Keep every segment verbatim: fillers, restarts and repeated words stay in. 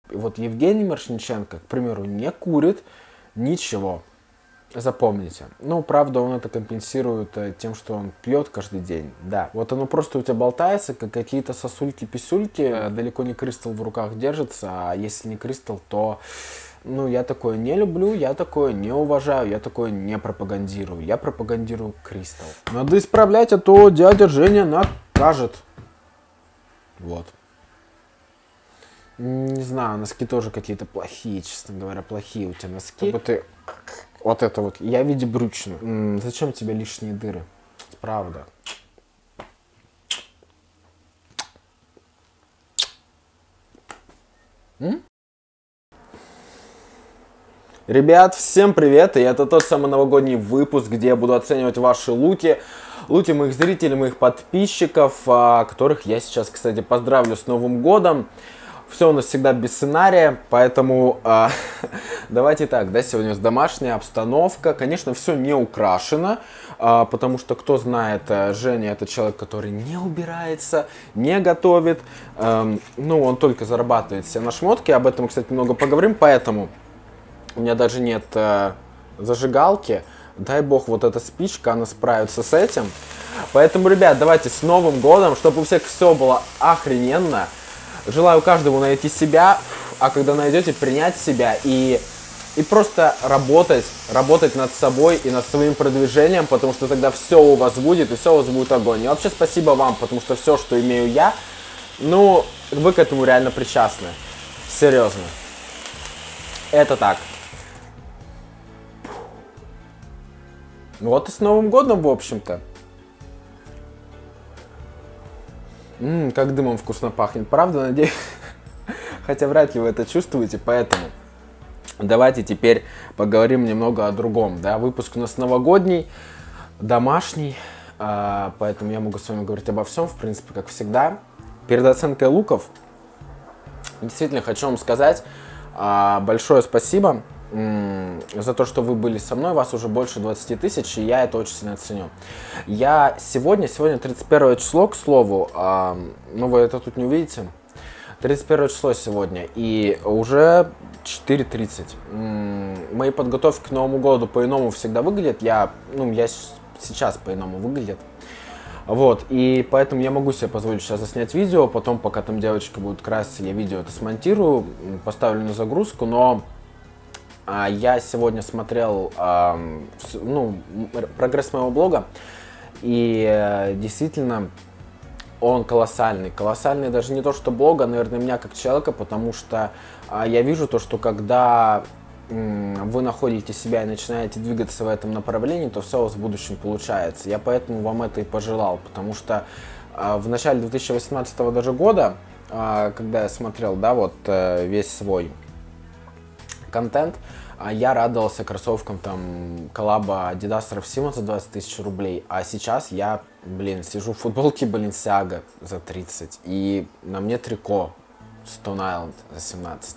Вот Евгений Мирошниченко, к примеру, не курит, ничего. Запомните. Ну, правда, он это компенсирует тем, что он пьет каждый день. Да, вот оно просто у тебя болтается, как какие-то сосульки-писюльки, далеко не кристалл в руках держится, а если не кристалл, то... Ну, я такое не люблю, я такое не уважаю, я такое не пропагандирую. Я пропагандирую кристалл. Надо исправлять, а то дядя Женя накажет. Вот. Не знаю, носки тоже какие-то плохие, честно говоря, плохие у тебя носки. Вот, ты... вот это вот, я в виде брючины. М-м, зачем тебе лишние дыры? Правда. М? Ребят, всем привет, и это тот самый новогодний выпуск, где я буду оценивать ваши луки, луки моих зрителей, моих подписчиков, которых я сейчас, кстати, поздравлю с Новым годом. Все у нас всегда без сценария, поэтому э, давайте так, да, сегодня у нас домашняя обстановка, конечно, все не украшено, э, потому что, кто знает, Женя это человек, который не убирается, не готовит, э, ну, он только зарабатывает себе на шмотки, об этом, кстати, много поговорим, поэтому... У меня даже нет э, зажигалки. Дай бог, вот эта спичка, она справится с этим. Поэтому, ребят, давайте с Новым годом, чтобы у всех все было охрененно. Желаю каждому найти себя, а когда найдете, принять себя и, и просто работать, работать над собой и над своим продвижением, потому что тогда все у вас будет, и все у вас будет огонь. И вообще спасибо вам, потому что все, что имею я, ну, вы к этому реально причастны. Серьезно. Это так. Вот и с Новым годом, в общем-то. Ммм, как дымом вкусно пахнет. Правда, надеюсь? Хотя вряд ли вы это чувствуете, поэтому давайте теперь поговорим немного о другом. Да? Выпуск у нас новогодний, домашний, а, поэтому я могу с вами говорить обо всем, в принципе, как всегда. Перед оценкой луков действительно хочу вам сказать а, большое спасибо за то, что вы были со мной, вас уже больше двадцати тысяч, и я это очень сильно ценю. Я сегодня, сегодня тридцать первое число, к слову, э, ну вы это тут не увидите, тридцать первое число сегодня, и уже четыре тридцать. Мои подготовки к Новому году по-иному всегда выглядят, я, ну, я сейчас по-иному выглядит. Вот, и поэтому я могу себе позволить сейчас заснять видео, потом, пока там девочка будет краситься, я видео это смонтирую, поставлю на загрузку, но... Я сегодня смотрел э, ну, прогресс моего блога, и э, действительно он колоссальный. Колоссальный даже не то, что блога, а, наверное, меня как человека, потому что э, я вижу то, что когда э, вы находите себя и начинаете двигаться в этом направлении, то все у вас в будущем получается. Я поэтому вам это и пожелал, потому что э, в начале две тысячи восемнадцатого даже года, э, когда я смотрел, да, вот э, весь свой контент, я радовался кроссовкам там коллаба Adidas Raf за двадцать тысяч рублей, а сейчас я, блин, сижу в футболке Balenciaga за тридцать, и на мне трико Stone Island за семнадцать.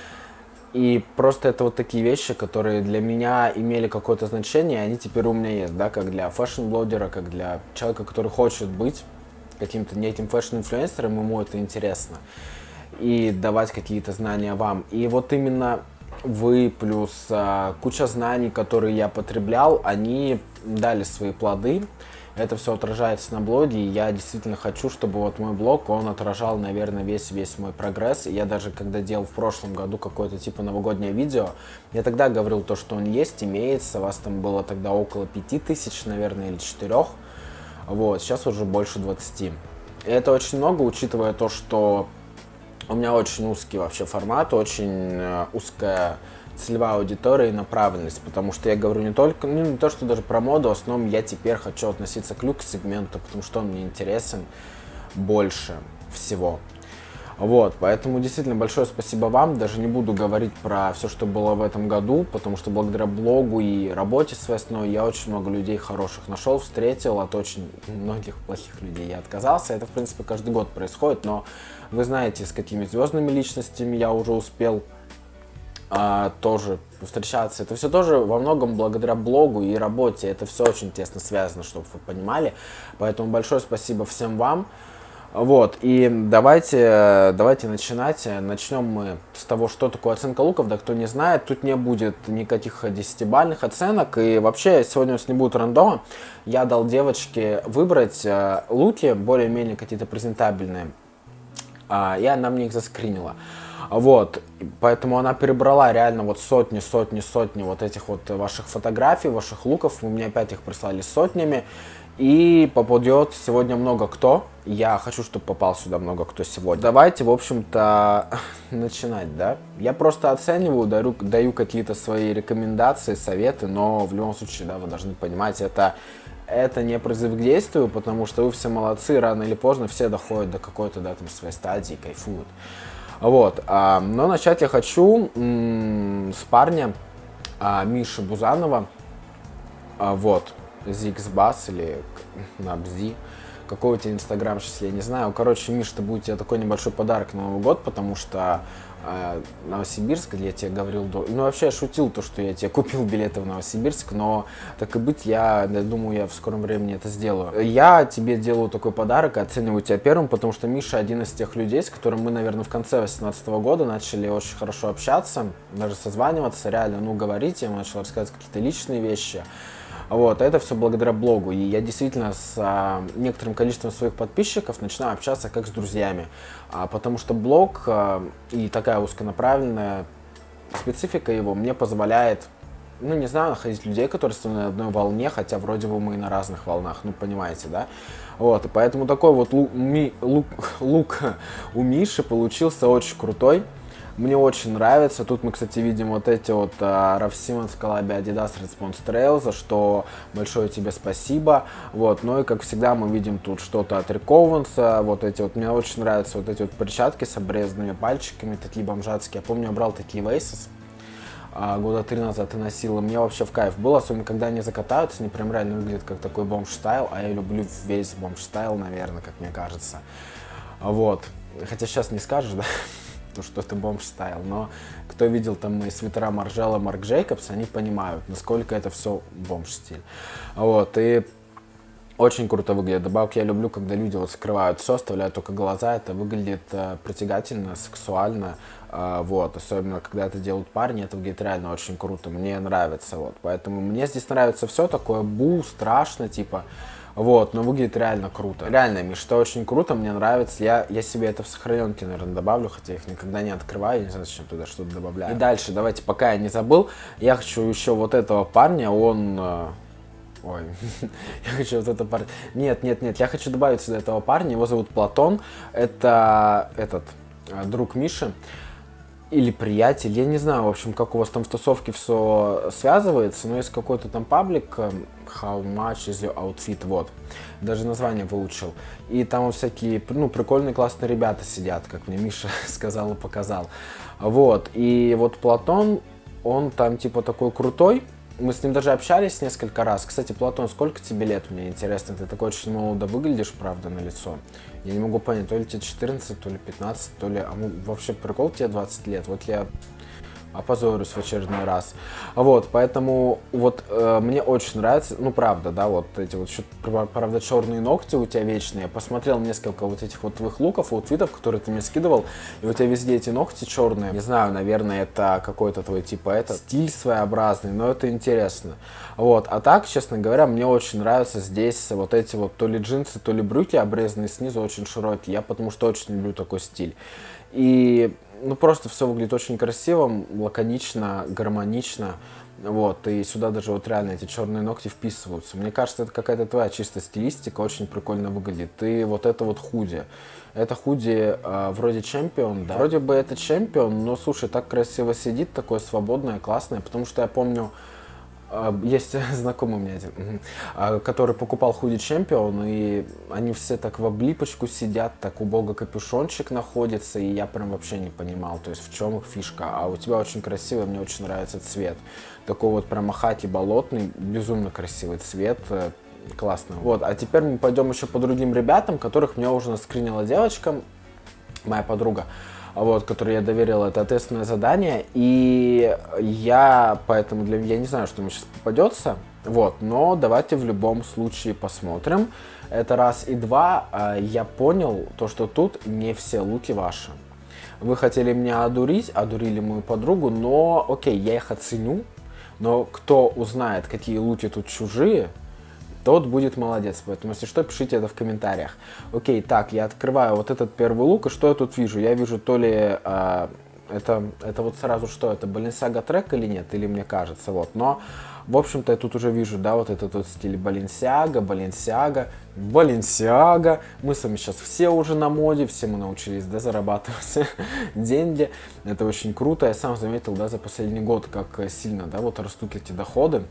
И просто это вот такие вещи, которые для меня имели какое-то значение, и они теперь у меня есть, да, как для фэшн-блогера, как для человека, который хочет быть каким-то не этим фэшн-инфлюенсером, ему это интересно, и давать какие-то знания вам. И вот именно вы плюс а, куча знаний, которые я потреблял, они дали свои плоды. Это все отражается на блоге, и я действительно хочу, чтобы вот мой блог, он отражал, наверное, весь-весь мой прогресс. И я даже, когда делал в прошлом году какое-то типа новогоднее видео, я тогда говорил то, что он есть, имеется. Вас там было тогда около пяти тысяч, наверное, или четырех. Вот, сейчас уже больше двадцати. И это очень много, учитывая то, что у меня очень узкий вообще формат, очень э, узкая целевая аудитория и направленность, потому что я говорю не только, ну не то, что даже про моду, в основном я теперь хочу относиться к люкс-сегменту, потому что он мне интересен больше всего. Вот, поэтому действительно большое спасибо вам, даже не буду говорить про все, что было в этом году, потому что благодаря блогу и работе своей основной я очень много людей хороших нашел, встретил, от очень многих плохих людей я отказался. Это, в принципе, каждый год происходит, но вы знаете, с какими звездными личностями я уже успел а, тоже встречаться. Это все тоже во многом благодаря блогу и работе, это все очень тесно связано, чтобы вы понимали. Поэтому большое спасибо всем вам. Вот, и давайте, давайте начинать. Начнем мы с того, что такое оценка луков. Да кто не знает, тут не будет никаких десятибалльных оценок. И вообще, сегодня у нас не будет рандома. Я дал девочке выбрать луки, более-менее какие-то презентабельные. И она мне их заскринила. Вот, поэтому она перебрала реально вот сотни, сотни, сотни вот этих вот ваших фотографий, ваших луков. Вы мне опять их прислали сотнями. И попадет сегодня много кто. Я хочу, чтобы попал сюда много кто сегодня. Давайте, в общем-то, начинать, да? Я просто оцениваю, даю, даю какие-то свои рекомендации, советы, но в любом случае, да, вы должны понимать, это, это не призыв к действию, потому что вы все молодцы, рано или поздно все доходят до какой-то, да, там, своей стадии, кайфуют. Вот, а, но начать я хочу м- с парня а, Миши Бузанова, а, вот. Zixbus или Nabzi, какой у тебя инстаграм сейчас, я не знаю. Короче, Миш, это будет тебе такой небольшой подарок на Новый год, потому что э, Новосибирск, я тебе говорил, до... ну вообще я шутил то, что я тебе купил билеты в Новосибирск, но так и быть, я, я думаю, я в скором времени это сделаю. Я тебе делаю такой подарок, оцениваю тебя первым, потому что Миша один из тех людей, с которым мы, наверное, в конце две тысячи восемнадцатого года начали очень хорошо общаться, даже созваниваться, реально, ну, говорить, я начал рассказывать какие-то личные вещи. Вот, это все благодаря блогу, и я действительно с а, некоторым количеством своих подписчиков начинаю общаться как с друзьями, а, потому что блог а, и такая узконаправленная специфика его мне позволяет, ну не знаю, находить людей, которые со мной на одной волне, хотя вроде бы мы и на разных волнах, ну понимаете, да? Вот, и поэтому такой вот лук, ми, лук, лук у Миши получился очень крутой. Мне очень нравится. Тут мы, кстати, видим вот эти вот uh, Raf Simons коллабе Adidas Response Trail, за что большое тебе спасибо. Вот. Ну и, как всегда, мы видим тут что-то от Rick Owens. Вот эти вот, мне очень нравятся вот эти вот перчатки с обрезанными пальчиками, такие бомжатские. Я помню, я брал такие в Asos. Uh, года три назад и носил, и мне вообще в кайф было, особенно когда они закатаются, они прям реально выглядят как такой бомж-стайл, а я люблю весь бомж-стайл, наверное, как мне кажется. Вот. Хотя сейчас не скажешь, да? То, что это бомж-стайл, но кто видел там мои свитера Маржела, Марк Джейкобс, они понимают, насколько это все бомж-стиль. Вот, и очень круто выглядит. Добавок я люблю, когда люди вот скрывают все, оставляют только глаза, это выглядит э, притягательно, сексуально, э, вот, особенно когда это делают парни, это выглядит реально очень круто, мне нравится, вот, поэтому мне здесь нравится все такое бу, страшно, типа. Вот, но выглядит реально круто. Реально, Миш, это очень круто, мне нравится. Я, я себе это в сохраненке, наверное, добавлю, хотя их никогда не открываю, я не знаю, зачем туда что-то добавляю. И дальше, давайте, пока я не забыл, я хочу еще вот этого парня, он... Ой, я хочу вот этого парня... Нет, нет, нет, я хочу добавить сюда этого парня, его зовут Платон, это этот, друг Миши. Или приятель, я не знаю, в общем, как у вас там в тусовке все связывается, но есть какой-то там паблик, How much is your outfit, вот, даже название выучил. И там всякие, ну, прикольные, классные ребята сидят, как мне Миша сказал и показал. Вот, и вот Платон, он там типа такой крутой, мы с ним даже общались несколько раз. Кстати, Платон, сколько тебе лет, мне интересно, ты такой очень молодо выглядишь, правда, на лицо. Я не могу понять, то ли тебе четырнадцать, то ли пятнадцать, то ли... А ну, вообще прикол, тебе двадцать лет. Вот я опозорюсь в очередной раз. Вот, поэтому вот э, мне очень нравится, ну правда, да, вот эти вот, правда, черные ногти у тебя вечные. Я посмотрел несколько вот этих вот твоих луков, аутфитов, которые ты мне скидывал, и у тебя везде эти ногти черные. Не знаю, наверное, это какой-то твой типа это стиль своеобразный, но это интересно. Вот, а так, честно говоря, мне очень нравятся здесь вот эти вот то ли джинсы, то ли брюки обрезанные снизу, очень широкие. Я потому что очень люблю такой стиль. И ну, просто все выглядит очень красиво, лаконично, гармонично. Вот, и сюда даже вот реально эти черные ногти вписываются. Мне кажется, это какая-то твоя чистая стилистика, очень прикольно выглядит. И вот это вот худи. Это худи э, вроде чемпион, да. Вроде бы это чемпион, но слушай, так красиво сидит, такое свободное, классное. Потому что я помню, есть знакомый у меня один, который покупал худи Champion, и они все так в облипочку сидят, так убого капюшончик находится, и я прям вообще не понимал, то есть в чем их фишка. А у тебя очень красивый, мне очень нравится цвет. Такой вот прям хаки болотный, безумно красивый цвет, классно. Вот, а теперь мы пойдем еще по другим ребятам, которых мне уже наскринила девочка, моя подруга. вот, который я доверил, это ответственное задание, и я, поэтому для меня, я не знаю, что мне сейчас попадется, вот, но давайте в любом случае посмотрим. Это раз, и два, я понял то, что тут не все луки ваши. Вы хотели меня одурить, одурили мою подругу, но окей, я их оценю, но кто узнает, какие луки тут чужие, тот будет молодец. Поэтому, если что, пишите это в комментариях. Окей, так, я открываю вот этот первый лук, и что я тут вижу? Я вижу то ли... Э, это, это вот сразу что? Это Balenciaga трек или нет? Или мне кажется, вот. Но, в общем-то, я тут уже вижу, да, вот этот вот стиль Balenciaga, Balenciaga, Balenciaga. Мы с вами сейчас все уже на моде, все мы научились, да, зарабатывать деньги. Это очень круто. Я сам заметил, да, за последний год, как сильно, да, вот растут эти доходы.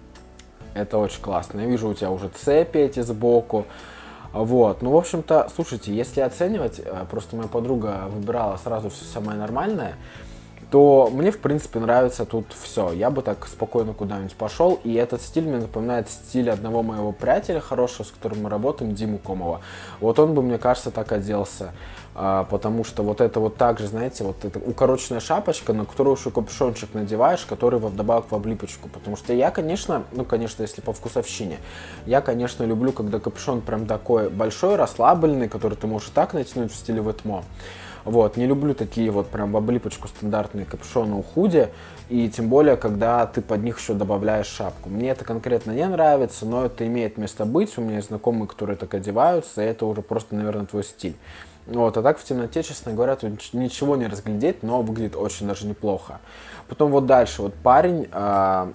Это очень классно. Я вижу у тебя уже цепи эти сбоку. Вот. Ну, в общем-то, слушайте, если оценивать, просто моя подруга выбирала сразу все самое нормальное, то мне, в принципе, нравится тут все. Я бы так спокойно куда-нибудь пошел. И этот стиль мне напоминает стиль одного моего приятеля хорошего, с которым мы работаем, Диму Комова. Вот он бы, мне кажется, так оделся. А, потому что вот это вот так же, знаете, вот эта укороченная шапочка, на которую еще капюшончик надеваешь, который вдобавок в облипочку. Потому что я, конечно, ну, конечно, если по вкусовщине, я, конечно, люблю, когда капюшон прям такой большой, расслабленный, который ты можешь и так натянуть в стиле ветмо. Вот, не люблю такие вот прям в облипочку стандартные капюшоны у худи, и тем более, когда ты под них еще добавляешь шапку. Мне это конкретно не нравится, но это имеет место быть, у меня есть знакомые, которые так одеваются, и это уже просто, наверное, твой стиль. Вот, а так в темноте, честно говоря, тут ничего не разглядеть, но выглядит очень даже неплохо. Потом вот дальше, вот парень, э,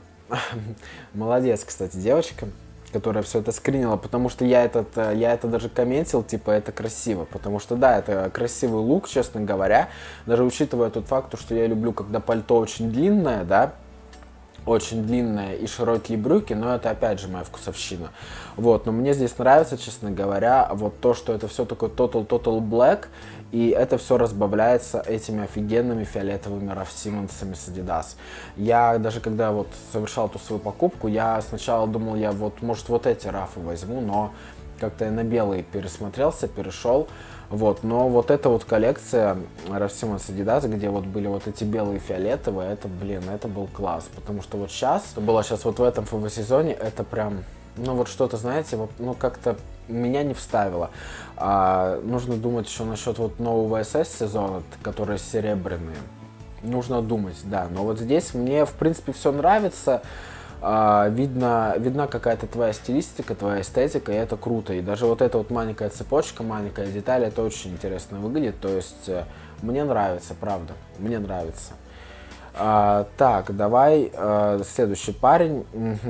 молодец, кстати, девочка, которая все это скринила, потому что я, этот, я это даже комментил, типа, это красиво, потому что, да, это красивый лук, честно говоря, даже учитывая тот факт, что я люблю, когда пальто очень длинное, да, очень длинные и широкие брюки, но это опять же моя вкусовщина. Вот, но мне здесь нравится, честно говоря, вот то, что это все такое total total black, и это все разбавляется этими офигенными фиолетовыми Raf Simons'ами с Adidas. Я даже когда вот совершал эту свою покупку, я сначала думал, я вот, может, вот эти Рафы возьму, но как-то я на белые пересмотрелся, перешел. Вот, но вот эта вот коллекция Raf Simons Adidas, где вот были вот эти белые и фиолетовые, это, блин, это был класс. Потому что вот сейчас, это было сейчас вот в этом эф ви сезоне, это прям, ну вот что-то, знаете, вот, ну как-то меня не вставило. А, нужно думать еще насчет вот нового эс эс сезона, которые серебряные. Нужно думать, да. Но вот здесь мне, в принципе, все нравится. Uh, видно, видна какая-то твоя стилистика, твоя эстетика, и это круто. И даже вот эта вот маленькая цепочка, маленькая деталь, это очень интересно выглядит. То есть uh, мне нравится, правда, мне нравится. Uh, так, давай, uh, следующий парень.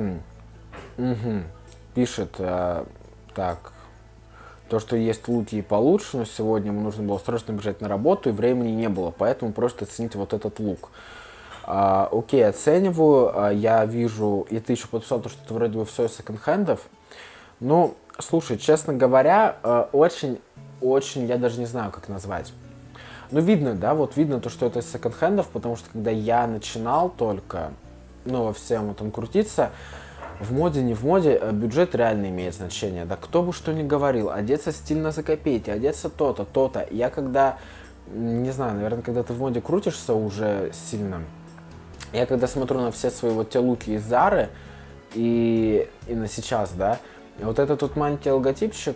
Угу. Угу. Пишет, uh, так, то, что есть луки и получше, но сегодня ему нужно было срочно бежать на работу, и времени не было, поэтому просто оцените вот этот лук. Uh, окей, оцениваю, uh, я вижу, и ты еще подписал то, что это вроде бы все из секонд-хендов. Ну, слушай, честно говоря, uh, очень, очень, я даже не знаю, как назвать. Ну, видно, да, вот видно то, что это из секонд-хендов, потому что когда я начинал только, ну, во всем этом крутиться, в моде, не в моде, бюджет реально имеет значение. Да кто бы что ни говорил, одеться стильно за копейки, одеться то-то, то-то. Я когда, не знаю, наверное, когда ты в моде крутишься уже сильно, я когда смотрю на все свои вот те луки из Зары и, и на сейчас, да, вот этот вот маленький логотипчик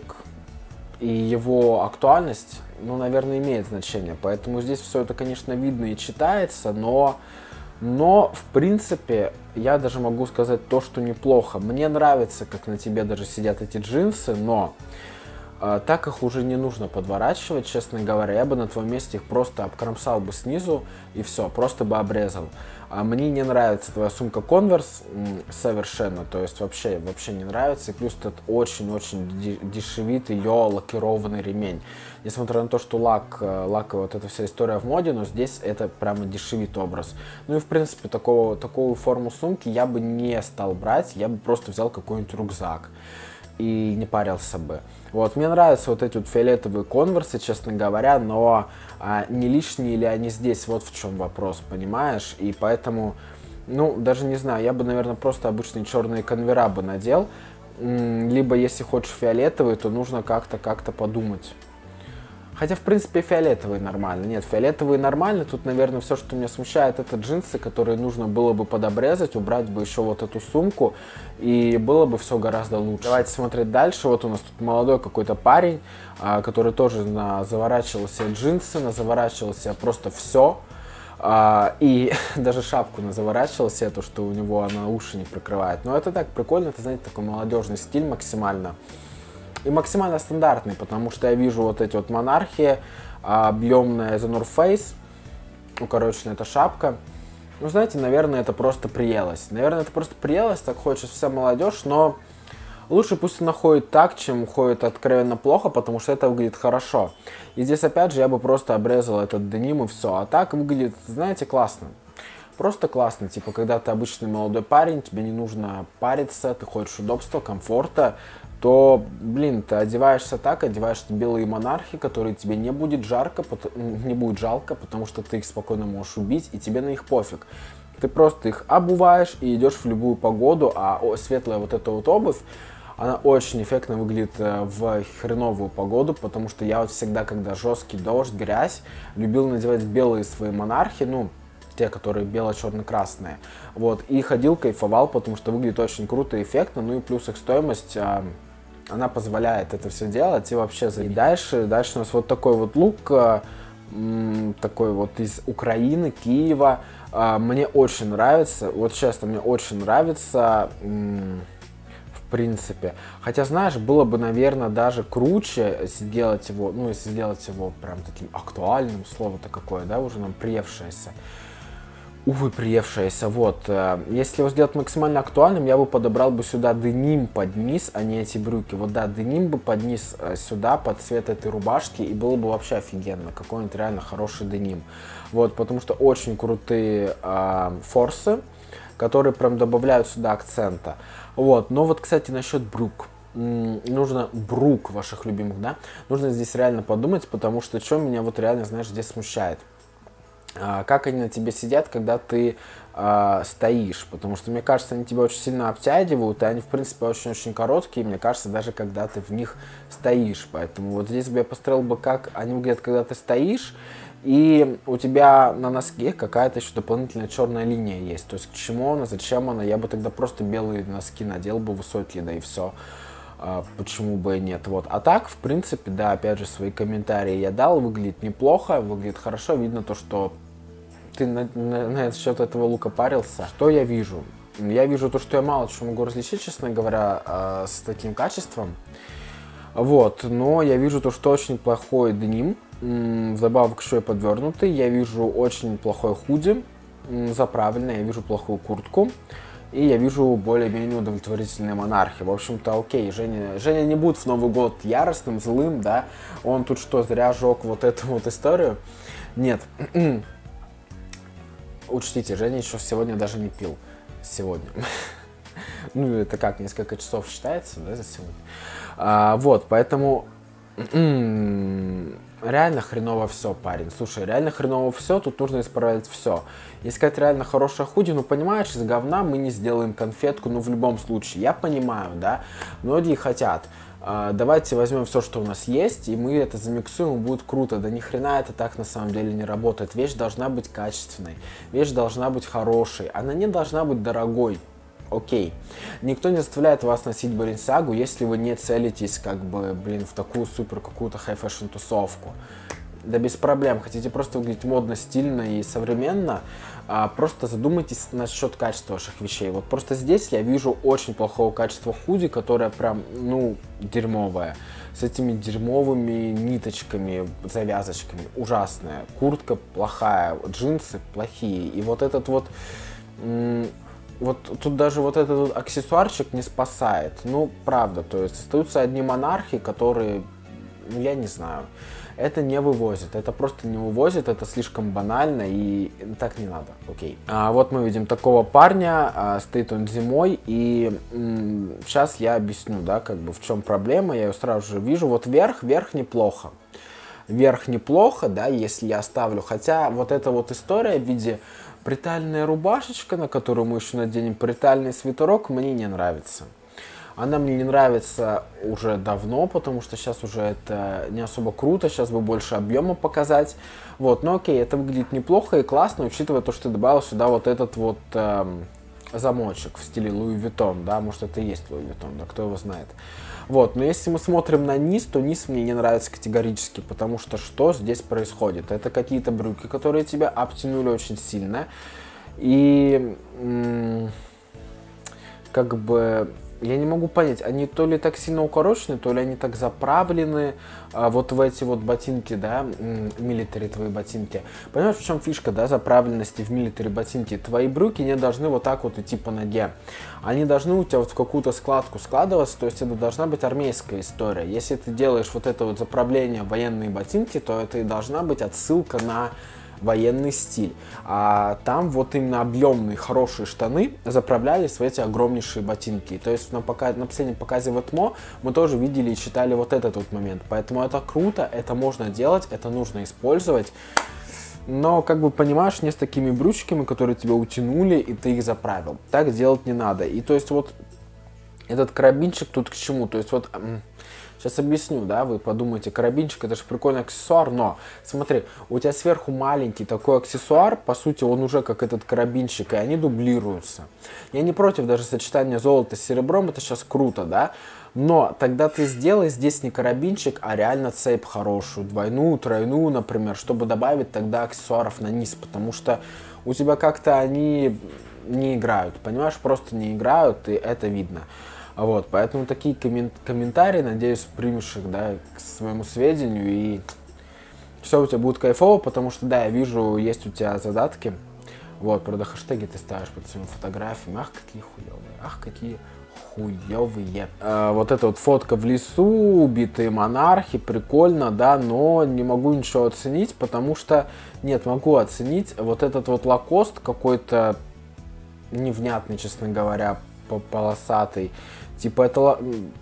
и его актуальность, ну, наверное, имеет значение. Поэтому здесь все это, конечно, видно и читается, но, но в принципе, я даже могу сказать то, что неплохо. Мне нравится, как на тебе даже сидят эти джинсы, но э, так их уже не нужно подворачивать, честно говоря. Я бы на твоем месте их просто обкромсал бы снизу и все, просто бы обрезал. А мне не нравится твоя сумка Converse совершенно, то есть вообще, вообще не нравится. И плюс этот очень-очень дешевитый, йо, лакированный ремень. Несмотря на то, что лак, лаковая вот эта вся история в моде, но здесь это прямо дешевит образ. Ну и в принципе такого, такую форму сумки я бы не стал брать, я бы просто взял какой-нибудь рюкзак и не парился бы. Вот, мне нравятся вот эти вот фиолетовые конверсы, честно говоря, но а, не лишние ли они здесь, вот в чем вопрос, понимаешь? И поэтому, ну, даже не знаю, я бы, наверное, просто обычные черные конвера бы надел, либо если хочешь фиолетовый, то нужно как-то как-то подумать. Хотя, в принципе, фиолетовый нормально. Нет, фиолетовый нормально. Тут, наверное, все, что меня смущает, это джинсы, которые нужно было бы подобрезать, убрать бы еще вот эту сумку, и было бы все гораздо лучше. Давайте смотреть дальше. Вот у нас тут молодой какой-то парень, который тоже на заворачивал себе джинсы, на заворачивал себе просто все. И даже шапку на заворачивал себе, то, что у него она уши не прикрывает. Но это так прикольно, это, знаете, такой молодежный стиль максимально. И максимально стандартный, потому что я вижу вот эти вот монархии, объемная The North Face, укороченная эта шапка. Ну, знаете, наверное, это просто приелось. Наверное, это просто приелось, так хочет вся молодежь, но лучше пусть она ходит так, чем ходит откровенно плохо, потому что это выглядит хорошо. И здесь, опять же, я бы просто обрезал этот деним и все. А так выглядит, знаете, классно. Просто классно, типа, когда ты обычный молодой парень, тебе не нужно париться, ты хочешь удобства, комфорта, то, блин, ты одеваешься так, одеваешь белые монархи, которые тебе не будет жарко, не будет жалко, потому что ты их спокойно можешь убить, и тебе на них пофиг. Ты просто их обуваешь и идешь в любую погоду, а светлая вот эта вот обувь, она очень эффектно выглядит в хреновую погоду, потому что я вот всегда, когда жесткий дождь, грязь, любил надевать белые свои монархи, ну, те, которые бело-черно-красные, вот, и ходил, кайфовал, потому что выглядит очень круто и эффектно, ну и плюс их стоимость, а, она позволяет это все делать и вообще забить. И дальше, дальше у нас вот такой вот лук, а, м, такой вот из Украины, Киева, а, мне очень нравится, вот честно, мне очень нравится, м, в принципе, хотя, знаешь, было бы, наверное, даже круче сделать его, ну, если сделать его прям таким актуальным, слово-то какое, да, уже нам приевшееся. Увы, приевшаяся, вот. Если его сделать максимально актуальным, я бы подобрал бы сюда деним под низ, а не эти брюки. Вот да, деним бы под низ сюда, под цвет этой рубашки, и было бы вообще офигенно. Какой-нибудь реально хороший деним. Вот, потому что очень крутые э, форсы, которые прям добавляют сюда акцента. Вот, но вот, кстати, насчет брюк. Нужно брук ваших любимых, да? Нужно здесь реально подумать, потому что что меня вот реально, знаешь, здесь смущает. Как они на тебе сидят, когда ты э, стоишь, потому что, мне кажется, они тебя очень сильно обтягивают, и они, в принципе, очень-очень короткие, мне кажется, даже когда ты в них стоишь, поэтому вот здесь бы я построил бы, как они выглядят, когда ты стоишь, и у тебя на носке какая-то еще дополнительная черная линия есть, то есть к чему она, зачем она, я бы тогда просто белые носки надел бы высокие, да и все. Почему бы и нет. Вот. А так, в принципе, да, опять же, свои комментарии я дал, выглядит неплохо, выглядит хорошо, видно то, что ты на, на, на этот счет этого лука парился. Что я вижу? Я вижу то, что я мало чего могу различить, честно говоря, э, с таким качеством. Вот, но я вижу то, что очень плохой деним, вдобавок еще и подвернутый. Я вижу очень плохой худи, заправленный, я вижу плохую куртку. И я вижу более-менее удовлетворительные монархи. В общем-то, окей, Женя, Женя не будет в Новый год яростным, злым, да? Он тут что, зря жег вот эту вот историю? Нет. Учтите, Женя еще сегодня даже не пил. Сегодня. Ну, это как, несколько часов считается, да, за сегодня? А, вот, поэтому... Реально хреново все, парень. Слушай, реально хреново все, тут нужно исправить все. Искать реально хорошее худи, ну понимаешь, из говна мы не сделаем конфетку, ну в любом случае. Я понимаю, да, многие хотят. Э, давайте возьмем все, что у нас есть, и мы это замиксуем, и будет круто. Да ни хрена это так на самом деле не работает. Вещь должна быть качественной, вещь должна быть хорошей, она не должна быть дорогой. Окей. Никто не заставляет вас носить Balenciaga, если вы не целитесь, как бы, блин, в такую супер какую-то хай-фэшн тусовку. Да без проблем. Хотите просто выглядеть модно, стильно и современно, а, просто задумайтесь насчет качества ваших вещей. Вот просто здесь я вижу очень плохого качества худи, которое прям, ну, дерьмовое. С этими дерьмовыми ниточками, завязочками. Ужасная. Куртка плохая, джинсы плохие. И вот этот вот... Вот тут даже вот этот аксессуарчик не спасает. Ну, правда, то есть остаются одни монархи, которые, ну, я не знаю, это не вывозит, это просто не вывозит, это слишком банально и так не надо, окей. А вот мы видим такого парня, а, стоит он зимой, и м, сейчас я объясню, да, как бы в чем проблема, я ее сразу же вижу. Вот верх, верх неплохо. Верх неплохо, да, если я оставлю, хотя вот эта вот история в виде притальная рубашечка, на которую мы еще наденем притальный свитерок, мне не нравится. Она мне не нравится уже давно, потому что сейчас уже это не особо круто, сейчас бы больше объема показать. Вот, но окей, это выглядит неплохо и классно, учитывая то, что ты добавил сюда вот этот вот эм, замочек в стиле Луи Виттон, да, может это и есть Луи Виттон, да, кто его знает. Вот, но если мы смотрим на низ, то низ мне не нравится категорически, потому что что здесь происходит? Это какие-то брюки, которые тебя обтянули очень сильно, и м- как бы... Я не могу понять, они то ли так сильно укорочены, то ли они так заправлены а, вот в эти вот ботинки, да, милитари твои ботинки. Понимаешь, в чем фишка, да, заправленности в милитари ботинки? Твои брюки не должны вот так вот идти по ноге. Они должны у тебя вот в какую-то складку складываться, то есть это должна быть армейская история. Если ты делаешь вот это вот заправление в военные ботинки, то это и должна быть отсылка на военный стиль. А там вот именно объемные хорошие штаны заправлялись в эти огромнейшие ботинки. То есть на, пока, на последнем показе в ЭТМО мы тоже видели и читали вот этот вот момент. Поэтому это круто, это можно делать, это нужно использовать. Но, как бы, понимаешь, не с такими брючками, которые тебя утянули, и ты их заправил. Так делать не надо. И то есть вот этот карабинчик тут к чему? То есть вот... Сейчас объясню, да, вы подумаете, карабинчик это же прикольный аксессуар, но смотри, у тебя сверху маленький такой аксессуар, по сути он уже как этот карабинчик, и они дублируются. Я не против даже сочетания золота с серебром, это сейчас круто, да, но тогда ты сделай здесь не карабинчик, а реально цепь хорошую, двойную, тройную, например, чтобы добавить тогда аксессуаров на низ, потому что у тебя как-то они не играют, понимаешь, просто не играют, и это видно. Вот, поэтому такие коммен- комментарии, надеюсь, примешь их, да, к своему сведению, и все у тебя будет кайфово, потому что, да, я вижу, есть у тебя задатки. Вот, правда, хэштеги ты ставишь под своими фотографиями. Ах, какие хуёвые, ах, какие хуёвые. А, вот эта вот фотка в лесу, убитые монархи, прикольно, да, но не могу ничего оценить, потому что, нет, могу оценить, вот этот вот лакост какой-то невнятный, честно говоря, полосатый. Типа это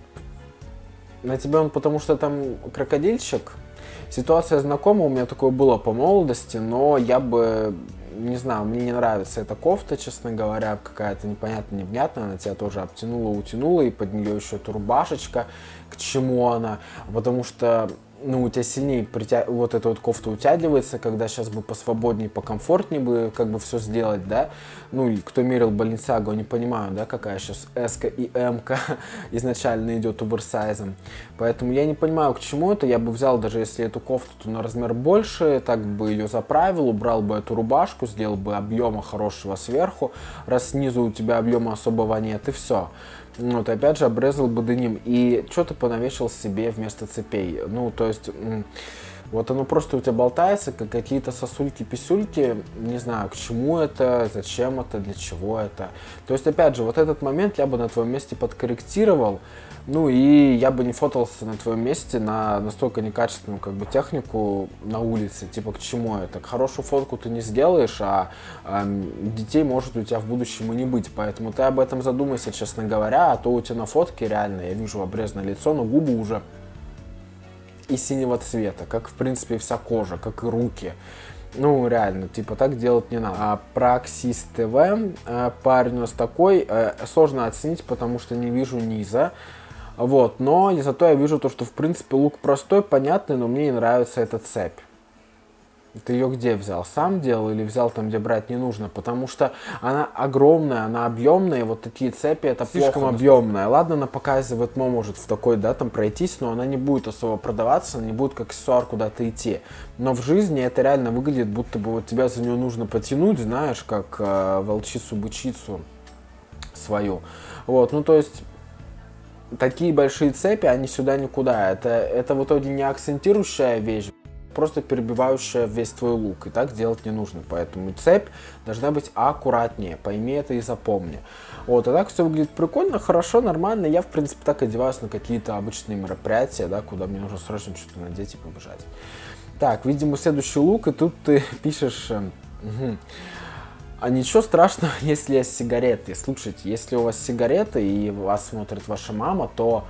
на тебя он, потому что там крокодильчик. Ситуация знакома, у меня такое было по молодости, но я бы, не знаю, мне не нравится эта кофта, честно говоря, какая-то непонятная, невнятная, она тебя тоже обтянула, утянула, и под нее еще эта рубашечка, к чему она, потому что, ну, у тебя сильнее притя... вот эта вот кофта утягивается, когда сейчас бы посвободнее, покомфортнее бы как бы все сделать, да, ну, и кто мерил Баленсиагу, они понимают, да, какая сейчас эс-ка и эм-ка изначально идет оверсайзом, поэтому я не понимаю, к чему это, я бы взял, даже если эту кофту, то на размер больше, так бы ее заправил, убрал бы эту рубашку, сделал бы объема хорошего сверху, раз снизу у тебя объема особого нет, и все. Вот, опять же, обрезал бы деним и что-то понавешал себе вместо цепей. Ну, то есть, вот оно просто у тебя болтается, как какие-то сосульки-писюльки, не знаю, к чему это, зачем это, для чего это. То есть, опять же, вот этот момент я бы на твоем месте подкорректировал, ну и я бы не фотался на твоем месте на настолько некачественную как бы технику на улице, типа к чему это. Хорошую фотку ты не сделаешь, а э, детей может у тебя в будущем и не быть, поэтому ты об этом задумайся, честно говоря, а то у тебя на фотке реально, я вижу обрезанное лицо, но губы уже и синего цвета, как в принципе вся кожа, как и руки. Ну, реально, типа, так делать не надо. А Praxis ти ви, э, парень у нас такой, э, сложно оценить, потому что не вижу низа. Вот, но зато я вижу то, что в принципе лук простой, понятный, но мне не нравится эта цепь. Ты ее где взял? Сам делал или взял там, где брать не нужно? Потому что она огромная, она объемная, и вот такие цепи это слишком плохо. Объемная. Ладно, на показе в ЭТМО может в такой, да, там пройтись, но она не будет особо продаваться, она не будет как аксессуар куда-то идти. Но в жизни это реально выглядит, будто бы вот тебя за нее нужно потянуть, знаешь, как э, волчицу-бычицу свою. Вот, ну то есть... Такие большие цепи, они сюда никуда. Это, это в итоге не акцентирующая вещь, просто перебивающая весь твой лук. И так делать не нужно. Поэтому цепь должна быть аккуратнее. Пойми это и запомни. Вот, а так все выглядит прикольно, хорошо, нормально. Я, в принципе, так одеваюсь на какие-то обычные мероприятия, да, куда мне нужно срочно что-то надеть и побежать. Так, видимо, следующий лук, и тут ты пишешь... Угу. А ничего страшного, если есть сигареты. Слушайте, если у вас сигареты и вас смотрит ваша мама, то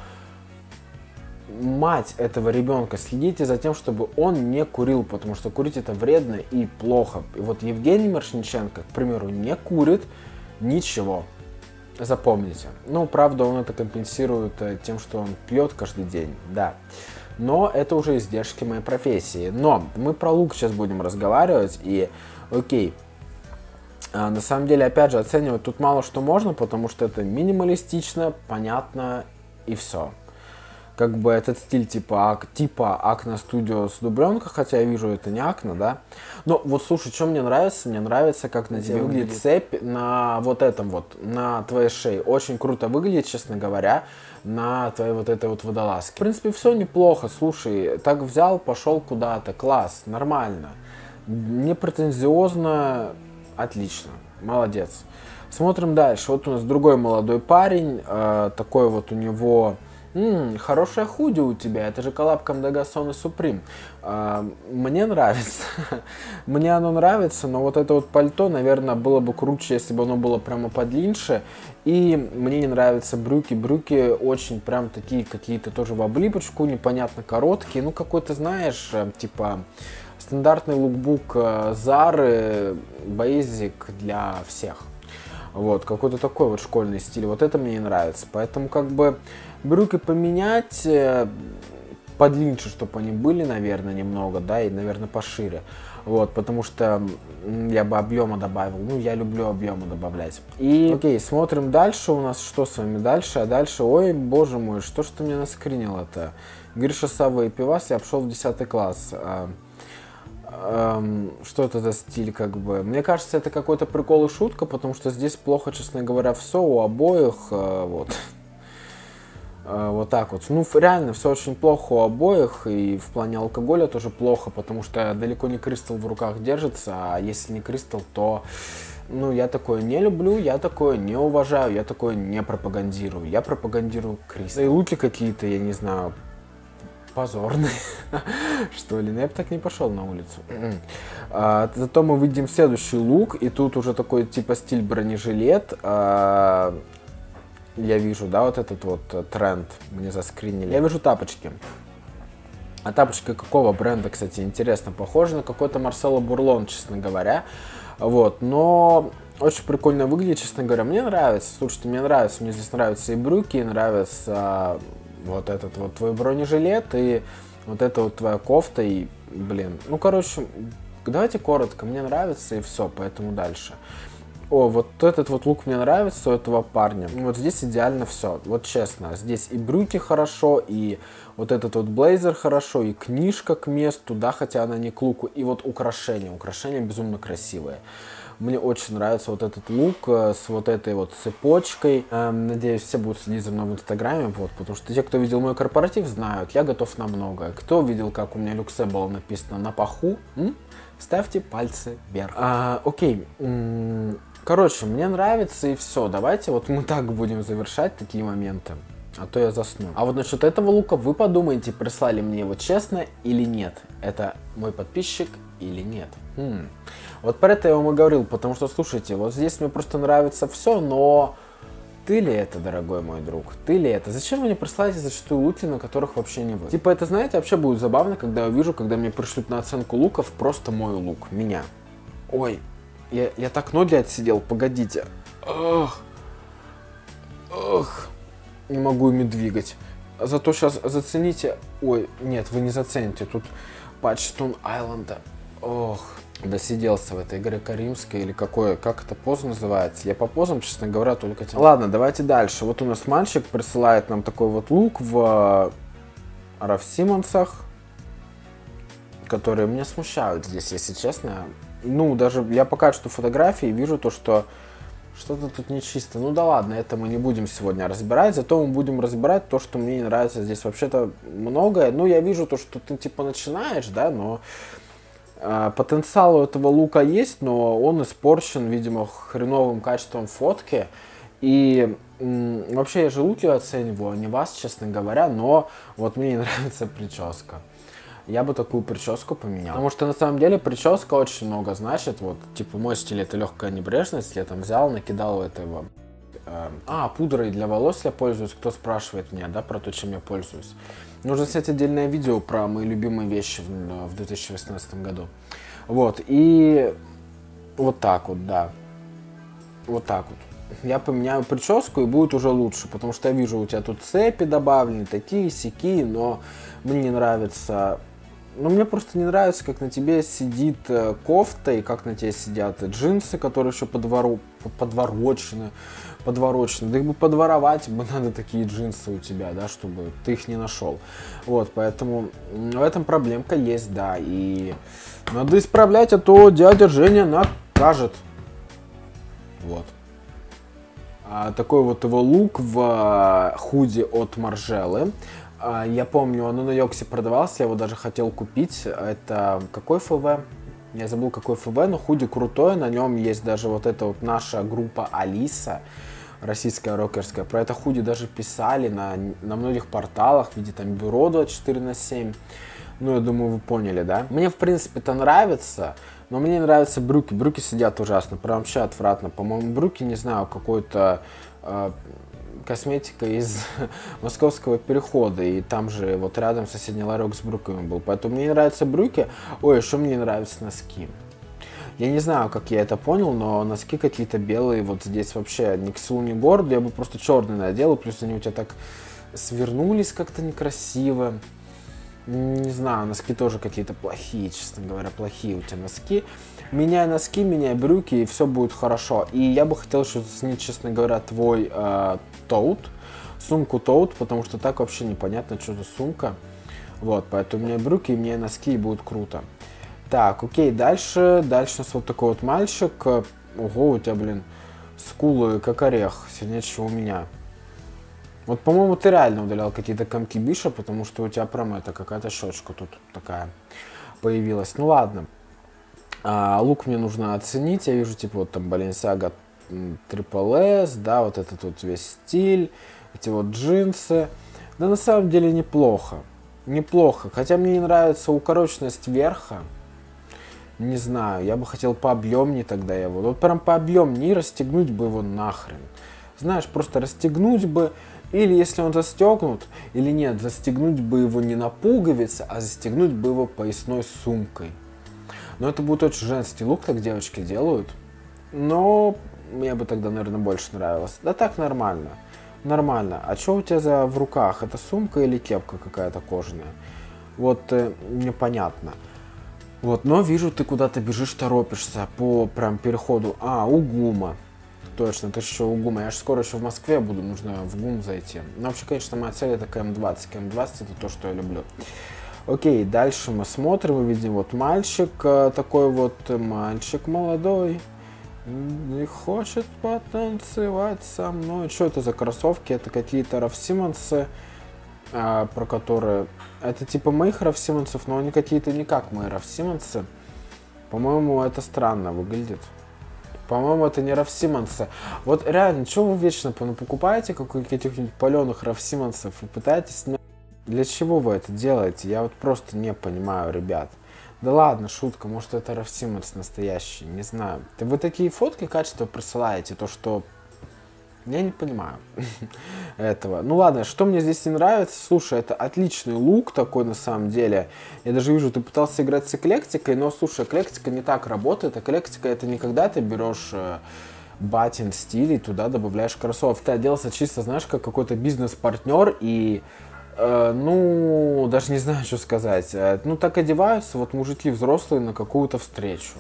мать этого ребенка, следите за тем, чтобы он не курил, потому что курить это вредно и плохо. И вот Евгений Маршниченко, к примеру, не курит ничего. Запомните. Ну, правда, он это компенсирует тем, что он пьет каждый день, да. Но это уже издержки моей профессии. Но мы про лук сейчас будем разговаривать, и окей. А, на самом деле, опять же, оценивать тут мало что можно, потому что это минималистично, понятно и все. Как бы этот стиль типа, типа Acne Studios дубленка, хотя я вижу, это не Acne, да. Но вот слушай, что мне нравится? Мне нравится, как на тебе выглядит цепь на вот этом вот, на твоей шее. Очень круто выглядит, честно говоря, на твоей вот этой вот водолазке. В принципе, все неплохо, слушай, так взял, пошел куда-то, класс, нормально. Не претензиозно, отлично, молодец. Смотрим дальше. Вот у нас другой молодой парень, э, такой вот у него... М-м, хорошая худи у тебя, это же коллаб Камдегасон и Supreme. А, мне нравится, мне оно нравится, но вот это вот пальто, наверное, было бы круче, если бы оно было прямо подлиннее. И мне не нравятся брюки, брюки очень прям такие какие-то тоже в облипочку, непонятно короткие, ну какой-то, знаешь, типа стандартный лукбук Zara, basic для всех. Вот, какой-то такой вот школьный стиль, вот это мне не нравится, поэтому как бы брюки поменять, подлиннее, чтобы они были, наверное, немного, да, и, наверное, пошире, вот, потому что я бы объема добавил, ну, я люблю объема добавлять. И, окей, смотрим дальше у нас, что с вами дальше, а дальше, ой, боже мой, что ж ты мне наскринил-то? Гриша Савва и Пивас, я пошел в десятый класс. Эм, что это за стиль, как бы? Мне кажется, это какой-то прикол и шутка, потому что здесь плохо, честно говоря, все у обоих, э, вот. Э, вот так вот. Ну, реально, все очень плохо у обоих, и в плане алкоголя тоже плохо, потому что далеко не Кристалл в руках держится, а если не Кристалл, то... Ну, я такое не люблю, я такое не уважаю, я такое не пропагандирую. Я пропагандирую Кристалл. Да и луки какие-то, я не знаю... позорный, что ли, но я бы так не пошел на улицу. А, зато мы видим следующий лук, и тут уже такой типа стиль бронежилет. А, я вижу, да, вот этот вот тренд мне заскринили. Я вижу тапочки. А тапочки какого бренда, кстати, интересно, похоже на какой-то Марсело Бурлон, честно говоря. Вот, но очень прикольно выглядит, честно говоря. Мне нравится, слушайте, мне нравится, мне здесь нравятся и брюки, и нравится... Вот этот вот твой бронежилет и вот эта вот твоя кофта и, блин, ну, короче, давайте коротко, мне нравится и все, поэтому дальше. О, вот этот вот лук мне нравится у этого парня. Вот здесь идеально все, вот честно, здесь и брюки хорошо, и вот этот вот блейзер хорошо, и книжка к месту, да, хотя она не к луку, и вот украшения, украшения безумно красивые. Мне очень нравится вот этот лук с вот этой вот цепочкой. Эм, надеюсь, все будут следить за мной в инстаграме, вот, потому что те, кто видел мой корпоратив, знают, я готов на многое. Кто видел, как у меня люксе было написано на паху, м? Ставьте пальцы вверх. А, окей, м-м, короче, мне нравится и все. Давайте вот мы так будем завершать такие моменты. А то я засну. А вот насчет этого лука вы подумайте, прислали мне его честно или нет. Это мой подписчик или нет. Хм. Вот про это я вам и говорил, потому что, слушайте, вот здесь мне просто нравится все, но ты ли это, дорогой мой друг? Ты ли это? Зачем вы мне присылаете зачастую луки, на которых вообще не вы? Типа это, знаете, вообще будет забавно, когда я увижу, когда мне пришлют на оценку луков просто мой лук, меня. Ой, я, я так ноги отсидел, погодите. Ох, ох. Не могу ими двигать. Зато сейчас зацените... Ой, нет, вы не зацените. Тут Патчтон Айленда. Ох, досиделся в этой греко-римской или какое, как это поза называется. Я по позам, честно говоря, только тем. Ладно, давайте дальше. Вот у нас мальчик присылает нам такой вот лук в Раф Симмонсах, которые меня смущают здесь, если честно. Ну, даже я пока что фотографии вижу то, что что-то тут нечисто. Ну да ладно, это мы не будем сегодня разбирать, зато мы будем разбирать то, что мне не нравится здесь вообще-то многое. Ну, я вижу то, что ты типа начинаешь, да, но э, потенциал у этого лука есть, но он испорчен, видимо, хреновым качеством фотки. И м, вообще я же луки оцениваю, а не вас, честно говоря, но вот мне не нравится прическа. Я бы такую прическу поменял. Потому что на самом деле прическа очень много значит. Вот, типа, мой стиль это легкая небрежность. Я там взял, накидал этого. Э, а, пудрой для волос я пользуюсь. Кто спрашивает меня, да, про то, чем я пользуюсь. Нужно снять отдельное видео про мои любимые вещи в, в две тысячи восемнадцатом году. Вот, и вот так вот, да. Вот так вот. я поменяю прическу и будет уже лучше, потому что я вижу, у тебя тут цепи добавлены, такие, сякие, но мне не нравится. Ну, мне просто не нравится, как на тебе сидит кофта и как на тебе сидят джинсы, которые еще подвору, подворочены, подворочены. Да их бы подворовать бы надо такие джинсы у тебя, да, чтобы ты их не нашел. Вот, поэтому в этом проблемка есть, да, и надо исправлять, а то дядя Женя накажет. Вот. А, такой вот его лук в худи от Маржелы. Я помню, он на Йоксе продавался, я его даже хотел купить. Это какой ФВ? Я забыл, какой ФВ, но худи крутое. На нем есть даже вот эта вот наша группа Алиса, российская рокерская. Про это худи даже писали на, на многих порталах, в виде там Бюро двадцать четыре на семь. Ну, я думаю, вы поняли, да? Мне, в принципе, это нравится, но мне не нравятся брюки. Брюки сидят ужасно, прям вообще отвратно. По-моему, брюки, не знаю, какой-то... Э, косметика из Московского перехода, и там же вот рядом соседний ларек с брюками был, поэтому мне не нравятся брюки. Ой, еще мне нравятся носки. Я не знаю, как я это понял, но носки какие-то белые, вот здесь вообще ни к селу, ни к городу, я бы просто черный надел, плюс они у тебя так свернулись как-то некрасиво. Не знаю, носки тоже какие-то плохие, честно говоря, плохие у тебя носки. Меняй носки, меняй брюки, и все будет хорошо. И я бы хотел еще заценить, честно говоря, твой э, тоут, сумку тоут, потому что так вообще непонятно, что за сумка. Вот, поэтому меняй брюки, меняй носки, и будет круто. Так, окей, дальше, дальше у нас вот такой вот мальчик. Ого, у тебя, блин, скулы как орех, сильнее, чем у меня. Вот, по-моему, ты реально удалял какие-то комки Биша, потому что у тебя прям это какая-то щечка тут такая появилась. Ну ладно. А, лук мне нужно оценить. Я вижу, типа, вот там Balenciaga Triple S, да, вот этот вот весь стиль, эти вот джинсы. Да, на самом деле неплохо. Неплохо. Хотя мне не нравится укороченность верха. Не знаю, я бы хотел пообъемнее тогда его. Вот прям пообъемнее, расстегнуть бы его нахрен. Знаешь, просто расстегнуть бы. Или если он застегнут, или нет, застегнуть бы его не на пуговицы, а застегнуть бы его поясной сумкой. Но это будет очень женский лук, так девочки делают. Но мне бы тогда, наверное, больше нравилось. Да так нормально. Нормально. А что у тебя за в руках? Это сумка или кепка какая-то кожаная? Вот э, непонятно. Вот, но вижу, ты куда-то бежишь, торопишься по прям переходу. А, у ГУМа. Точно, ты еще у ГУМа. Я же скоро еще в Москве буду, нужно в ГУМ зайти. Но вообще, конечно, моя цель это КМ двадцать. КМ двадцать это то, что я люблю. Окей, дальше мы смотрим, мы видим вот мальчик, такой вот мальчик молодой. Не хочет потанцевать со мной. Что это за кроссовки? Это какие-то Раф Симонсы, а, про которые... Это типа моих Раф Симонсов, но они какие-то не как мои Раф Симонсы. По-моему, это странно выглядит. По-моему, это не Раф Симонсы. Вот реально, что вы вечно покупаете каких-нибудь паленых Раф Симонсов и пытаетесь... Для чего вы это делаете? Я вот просто не понимаю, ребят. Да ладно, шутка, может это Раф Симонс настоящий, не знаю. Вы такие фотки качества присылаете, то что... Я не понимаю этого. Ну ладно, что мне здесь не нравится? Слушай, это отличный лук такой на самом деле. Я даже вижу, ты пытался играть с эклектикой, но слушай, эклектика не так работает. Эклектика это не когда ты берешь э, батин стиль и туда добавляешь кроссовки. Ты оделся чисто, знаешь, как какой-то бизнес-партнер и... Э, ну, даже не знаю, что сказать. Э, ну, так одеваются вот мужики взрослые на какую-то встречу.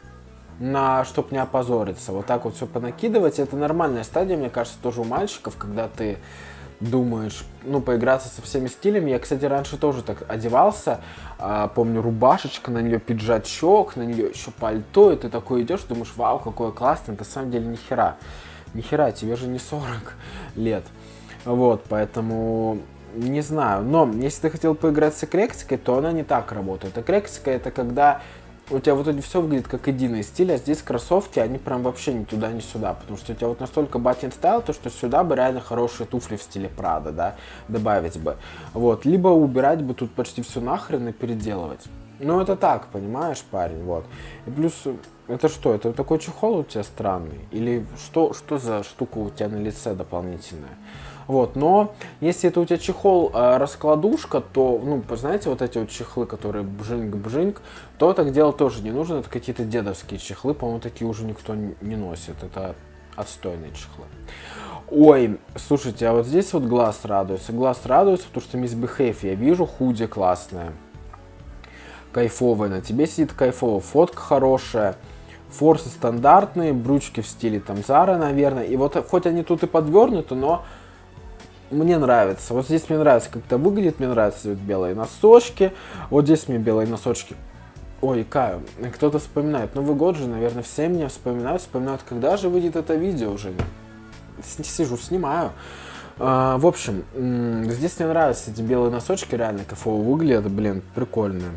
На, чтоб не опозориться. Вот так вот все понакидывать. Это нормальная стадия, мне кажется, тоже у мальчиков, когда ты думаешь, ну, поиграться со всеми стилями. Я, кстати, раньше тоже так одевался. А, помню, рубашечка, на нее пиджачок, на нее еще пальто. И ты такой идешь, думаешь, вау, какое классное. На самом деле, ни хера. Ни хера, тебе же не сорок лет. Вот, поэтому... Не знаю, но если ты хотел поиграть с эклектикой, то она не так работает. Эклектика это когда у тебя вот это все выглядит как единый стиль, а здесь кроссовки, они прям вообще ни туда, ни сюда. Потому что у тебя вот настолько батин стайл, то что сюда бы реально хорошие туфли в стиле Прада, да, добавить бы. Вот, либо убирать бы тут почти все нахрен и переделывать. Ну это так, понимаешь, парень, вот. И плюс, это что, это такой чехол у тебя странный? Или что, что за штука у тебя на лице дополнительная? Вот, но если это у тебя чехол э, раскладушка, то, ну, знаете, вот эти вот чехлы, которые бжинг-бжинг, то так делать тоже не нужно. Это какие-то дедовские чехлы, по-моему, такие уже никто не носит. Это Отстойные чехлы. Ой, слушайте, а вот здесь вот глаз радуется. Глаз радуется, потому что Misbehave я вижу, худи классная. Кайфовая, на тебе сидит кайфово, фотка хорошая. Форсы стандартные, брючки в стиле там Zara, наверное. И вот хоть они тут и подвернуты, но мне нравится. Вот здесь мне нравится, как это выглядит. Мне нравятся вот белые носочки. Вот здесь мне белые носочки. Ой, каю. Кто-то вспоминает. Новый год же, наверное, все меня вспоминают. Вспоминают, когда же выйдет это видео уже. Сижу, снимаю. А, в общем, здесь мне нравятся эти белые носочки. Реально кайфово выглядят. Блин, прикольные.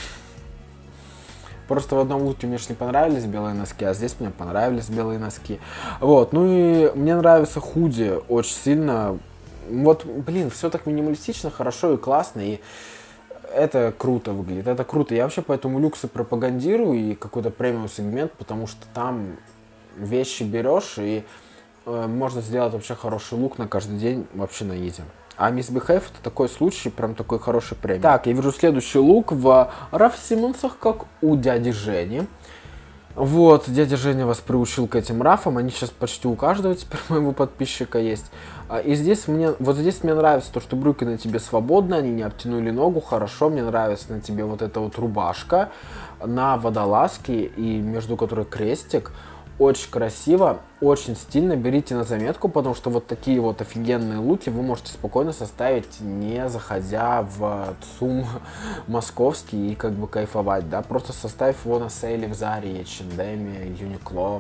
Просто в одном луке мне же не понравились белые носки, а здесь мне понравились белые носки. Вот, ну и мне нравится худи очень сильно. Вот, блин, все так минималистично, хорошо и классно, и это круто выглядит, это круто. Я вообще поэтому люксы пропагандирую и какой-то премиум сегмент, потому что там вещи берешь и э, можно сделать вообще хороший лук на каждый день вообще на изи. А Misbehave это такой случай, прям такой хороший премиум. Так, я вижу следующий лук в Раф Симмонсах, как у дяди Жени. Вот, дядя Женя вас приучил к этим рафам, они сейчас почти у каждого теперь моего подписчика есть. И здесь мне, вот здесь мне нравится то, что брюки на тебе свободны, они не обтянули ногу, хорошо, мне нравится на тебе вот эта вот рубашка на водолазке, и между которой крестик. Очень красиво, очень стильно, берите на заметку, потому что вот такие вот офигенные луки вы можете спокойно составить, не заходя в ЦУМ московский и как бы кайфовать, да, просто составь его на сейле в Заре, эйч энд эм, Юникло,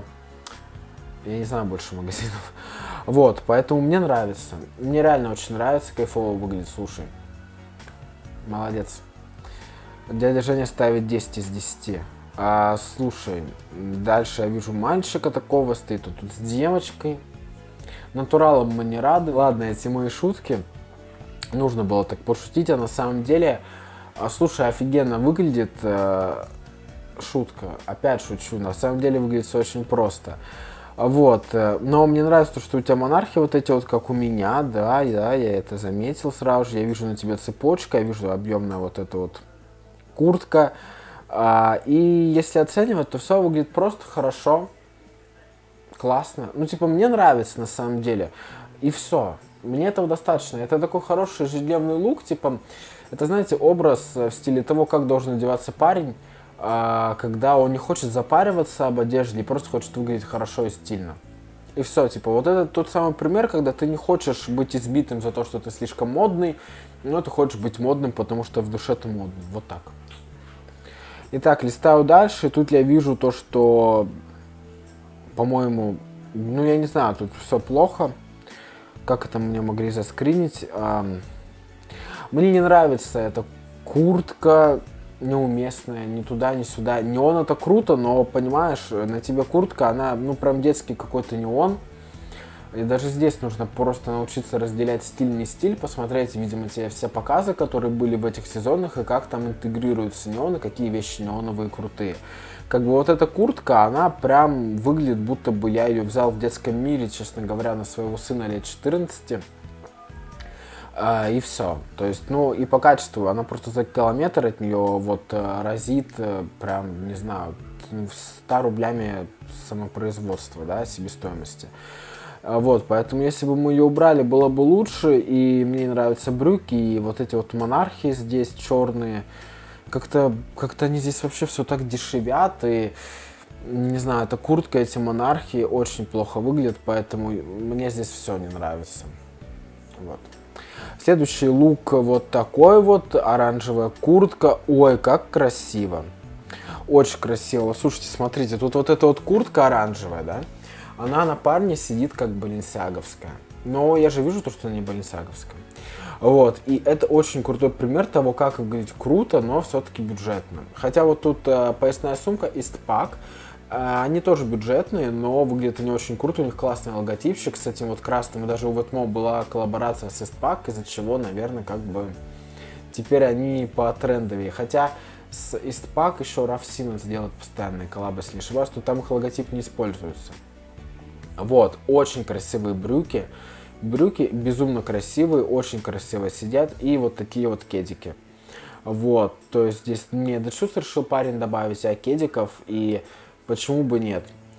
я не знаю больше магазинов, вот, поэтому мне нравится, мне реально очень нравится, кайфово выглядит, слушай, молодец, дядя Женя ставит десять из десяти. А, слушай, дальше я вижу мальчика такого, стоит тут, тут с девочкой. Натуралом мы не рады. Ладно, эти мои шутки. Нужно было так пошутить, а на самом деле, а, слушай, офигенно выглядит. А, шутка, опять шучу, на самом деле выглядит все очень просто. Вот, но мне нравится, что у тебя монархи вот эти вот, как у меня, да, да, я это заметил сразу же. Я вижу на тебе цепочка, я вижу объемная вот эта вот куртка. А, и если оценивать, то все выглядит просто хорошо, классно. Ну, типа, мне нравится на самом деле. И все. Мне этого достаточно. Это такой хороший ежедневный лук. Типа, это, знаете, образ в стиле того, как должен одеваться парень, а, когда он не хочет запариваться об одежде и просто хочет выглядеть хорошо и стильно. И все, типа, вот это тот самый пример, когда ты не хочешь быть избитым за то, что ты слишком модный, но ты хочешь быть модным, потому что в душе ты модный. Вот так. Итак, листаю дальше, и тут я вижу то, что, по-моему, ну я не знаю, тут все плохо. Как это мне могли заскринить? Мне не нравится эта куртка неуместная, ни туда, ни сюда. Неон это круто, но, понимаешь, на тебе куртка, она, ну, прям детский какой-то неон. И даже здесь нужно просто научиться разделять стиль, не стиль, посмотреть, видимо, те все показы, которые были в этих сезонах, и как там интегрируются неоны, какие вещи неоновые крутые. Как бы вот эта куртка, она прям выглядит, будто бы я ее взял в детском мире, честно говоря, на своего сына лет четырнадцати. А, и все. То есть, ну, и по качеству, она просто за километр от нее вот разит, прям, не знаю, ста рублями самопроизводства, да, себестоимости. Вот, поэтому если бы мы ее убрали, было бы лучше, и мне нравятся брюки, и вот эти вот монархии здесь черные, как-то как-то они здесь вообще все так дешевят, и, не знаю, эта куртка, эти монархии очень плохо выглядят, поэтому мне здесь все не нравится. Вот. Следующий лук вот такой вот, оранжевая куртка, ой, как красиво, очень красиво, слушайте, смотрите, тут вот эта вот куртка оранжевая, да? Она на парне сидит как баленсиаговская. Но я же вижу то, что она не баленсиаговская. Вот. И это очень крутой пример того, как выглядит круто, но все-таки бюджетно. Хотя вот тут э, поясная сумка Eastpak. Э, они тоже бюджетные, но выглядят они очень круто. У них классный логотипчик с этим вот красным. И даже у Ветмо была коллаборация с Eastpak, из-за чего, наверное, как бы теперь они по трендовее. Хотя с Eastpak еще Раф Симмонс делает постоянные коллабы, если не ошибаюсь, то там их логотип не используется. Вот, очень красивые брюки. Брюки безумно красивые, очень красиво сидят. И вот такие вот кедики. Вот, то есть здесь мне до чувств решил парень добавить а кедиков. И почему бы нет?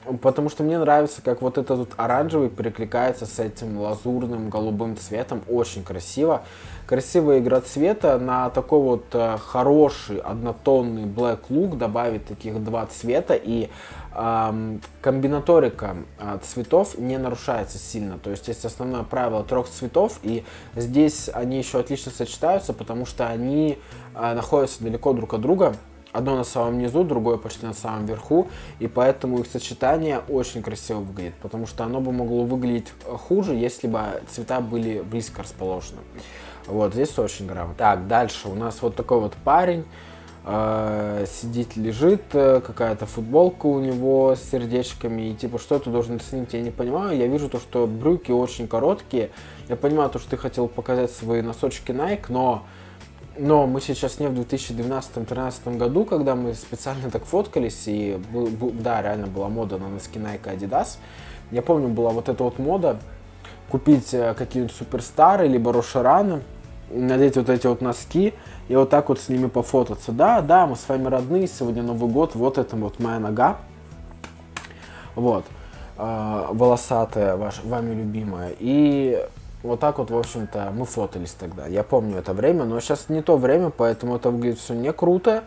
Потому что мне нравится, как вот этот вот оранжевый перекликается с этим лазурным голубым цветом. Очень красиво. Красивая игра цвета. На такой вот э, хороший однотонный black look добавить таких два цвета. И э, комбинаторика э, цветов не нарушается сильно. То есть есть основное правило трех цветов. И здесь они еще отлично сочетаются, потому что они э, находятся далеко друг от друга. Одно на самом низу, другое почти на самом верху, и поэтому их сочетание очень красиво выглядит, потому что оно бы могло выглядеть хуже, если бы цвета были близко расположены. Вот, здесь очень грамотно. Так, дальше у нас вот такой вот парень, э, сидит, лежит, э, какая-то футболка у него с сердечками, и типа, что ты должен оценить, я не понимаю. Я вижу то, что брюки очень короткие, я понимаю то, что ты хотел показать свои носочки Nike, но... Но мы сейчас не в две тысячи двенадцатом-тринадцатом году, когда мы специально так фоткались, и да, реально была мода на носки Nike и Adidas. Я помню, была вот эта вот мода купить какие-нибудь суперстары, либо Рошараны, надеть вот эти вот носки и вот так вот с ними пофотаться. Да, да, мы с вами родные, сегодня Новый год, вот это вот моя нога. Вот, волосатая, ваш, вами любимая. И... Вот так вот, в общем-то, мы фотались тогда. Я помню это время, но сейчас не то время, поэтому это выглядит все не круто.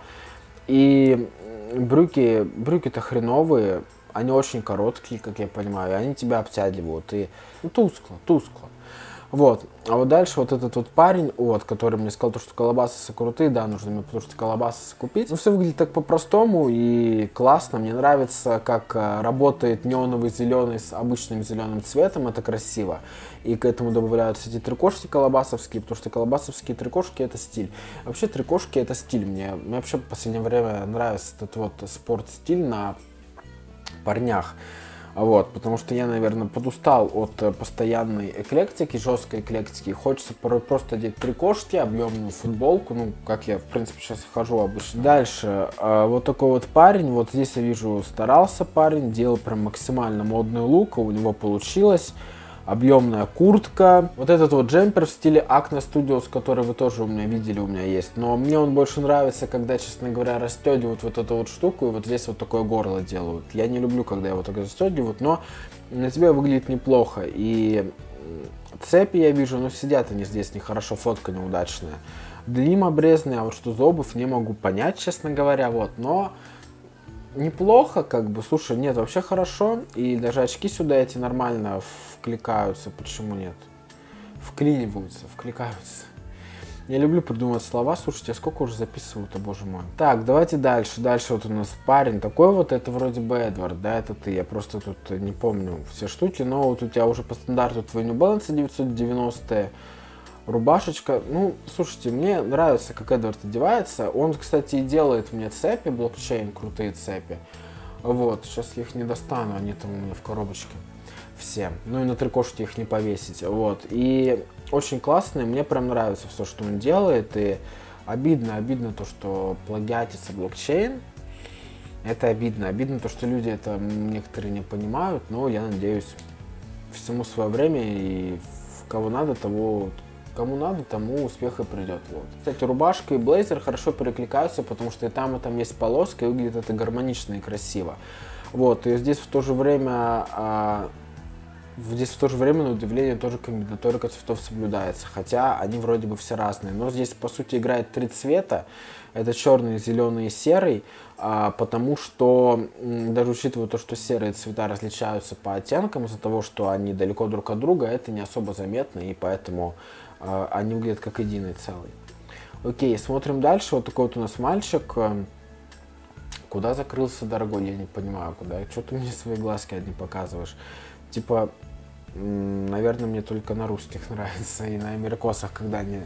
И брюки, брюки-то хреновые, они очень короткие, как я понимаю, и они тебя обтягивают. И ну, тускло, тускло. Вот. А вот дальше вот этот вот парень, вот, который мне сказал, что колобасы крутые, да, нужно мне потому что колобасы купить. Ну, все выглядит так по-простому и классно. Мне нравится, как работает неоновый зеленый с обычным зеленым цветом, это красиво. И к этому добавляются эти трикошки колобасовские, потому что колобасовские трикошки это стиль. Вообще трикошки это стиль. Мне, мне вообще в последнее время нравится этот вот спорт-стиль на парнях. Вот, потому что я, наверное, подустал от постоянной эклектики, жесткой эклектики. Хочется порой просто одеть трикошки, объемную футболку, ну, как я, в принципе, сейчас хожу обычно. Дальше, э, вот такой вот парень, вот здесь я вижу, старался парень, делал прям максимально модный лук, у него получилось. Объемная куртка. Вот этот вот джемпер в стиле Acne Studios, который вы тоже у меня видели, у меня есть. Но мне он больше нравится, когда, честно говоря, расстегивают вот эту вот штуку и вот здесь вот такое горло делают. Я не люблю, когда его так расстегивают, но на тебе выглядит неплохо. И цепи я вижу, но сидят они здесь нехорошо, фотка неудачная. Длиним обрезанный, а вот что за обувь, не могу понять, честно говоря, вот. Но... неплохо, как бы, слушай, нет, вообще хорошо, и даже очки сюда эти нормально вкликаются, почему нет? Вклиниваются, вкликаются. Я люблю придумывать слова, слушайте, я сколько уже записываю-то, боже мой. Так, давайте дальше, дальше вот у нас парень такой вот, это вроде бы Эдвард, да, это ты, я просто тут не помню все штуки, но вот у тебя уже по стандарту твои New Balance девятьсот девяностые, рубашечка. Ну, слушайте, мне нравится, как Эдвард одевается. Он, кстати, и делает мне цепи, блокчейн, крутые цепи. Вот, сейчас я их не достану, они там у меня в коробочке все. Ну и на трикошке их не повесить. Вот, и очень классные, мне прям нравится все, что он делает. И обидно, обидно то, что плагиатится блокчейн. Это обидно. Обидно то, что люди это некоторые не понимают, но я надеюсь, всему свое время, и кого надо, того... Кому надо, тому успех и придет. Вот. Кстати, рубашка и блейзер хорошо перекликаются, потому что и там, и там есть полоска, и выглядит это гармонично и красиво. Вот, и здесь в то же время, а, здесь в то же время, на удивление, тоже комбинаторика цветов соблюдается, хотя они вроде бы все разные. Но здесь, по сути, играет три цвета, это черный, зеленый и серый, а, потому что, даже учитывая то, что серые цвета различаются по оттенкам, из-за того, что они далеко друг от друга, это не особо заметно, и поэтому они выглядят как единый целый. Окей, смотрим дальше. Вот такой вот у нас мальчик. Куда закрылся, дорогой? Я не понимаю, куда. Что ты мне свои глазки одни показываешь? Типа, наверное, мне только на русских нравится и на америкосах, когда они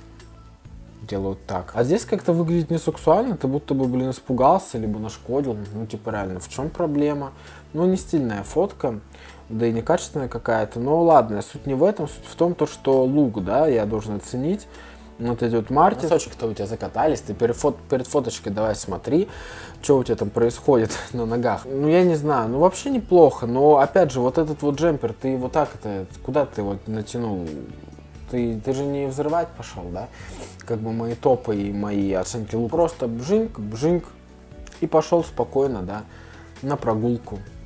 делают так. А здесь как-то выглядит не сексуально, ты будто бы, блин, испугался, либо нашкодил. Ну, типа, реально, в чем проблема? Ну, не стильная фотка. Да и некачественная какая-то, но ладно, суть не в этом, суть в том, то, что лук, да, я должен оценить. Вот эти вот марки. Носочки-то у тебя закатались, ты перед, фот перед фоточкой давай смотри, что у тебя там происходит на ногах. Ну, я не знаю, ну, вообще неплохо, но, опять же, вот этот вот джемпер, ты вот так это, куда ты вот натянул? Ты, ты же не взрывать пошел, да? Как бы мои топы и мои оценки лука. Просто бжинк, бжинк, и пошел спокойно, да, на прогулку.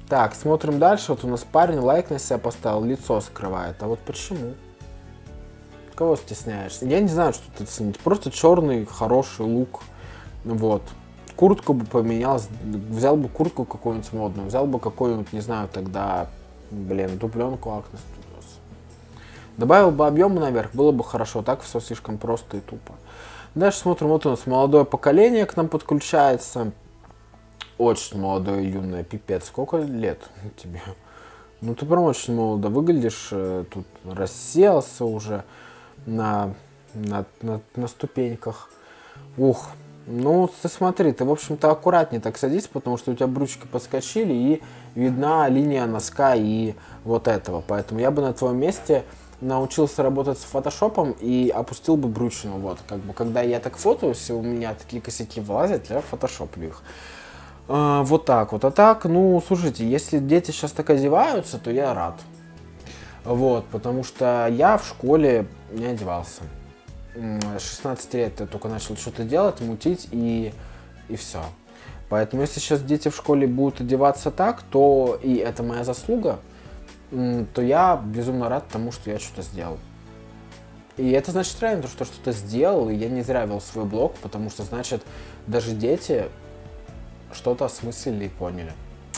Так, смотрим дальше. Вот у нас парень лайк на себя поставил, лицо скрывает. А вот почему? Кого стесняешься? Я не знаю, что тут ценить. Просто черный, хороший лук. Вот. Куртку бы поменял, взял бы куртку какую-нибудь модную, взял бы какую-нибудь, не знаю, тогда, блин, дубленку Acne Studios. Добавил бы объема наверх, было бы хорошо. Так все слишком просто и тупо. Дальше смотрим, вот у нас молодое поколение к нам подключается. Очень молодое, юное, пипец. Сколько лет тебе? Ну, ты прям очень молодо выглядишь. Тут расселся уже на, на, на, на ступеньках. Ух. Ну, ты смотри, ты, в общем-то, аккуратнее так садись, потому что у тебя брючки подскочили, и видна линия носка и вот этого. Поэтому я бы на твоем месте научился работать с фотошопом и опустил бы брючину. Вот, как бы, когда я так фотоюсь, у меня такие косяки вылазят, я фотошоплю их. А, вот так вот. А так, ну, слушайте, если дети сейчас так одеваются, то я рад. Вот, потому что я в школе не одевался. шестнадцать лет я только начал что-то делать, мутить и, и все. Поэтому если сейчас дети в школе будут одеваться так, то и это моя заслуга, то я безумно рад тому, что я что-то сделал. И это значит реально, что что-то сделал, и я не зря вел свой блог, потому что значит даже дети что-то осмыслили и поняли.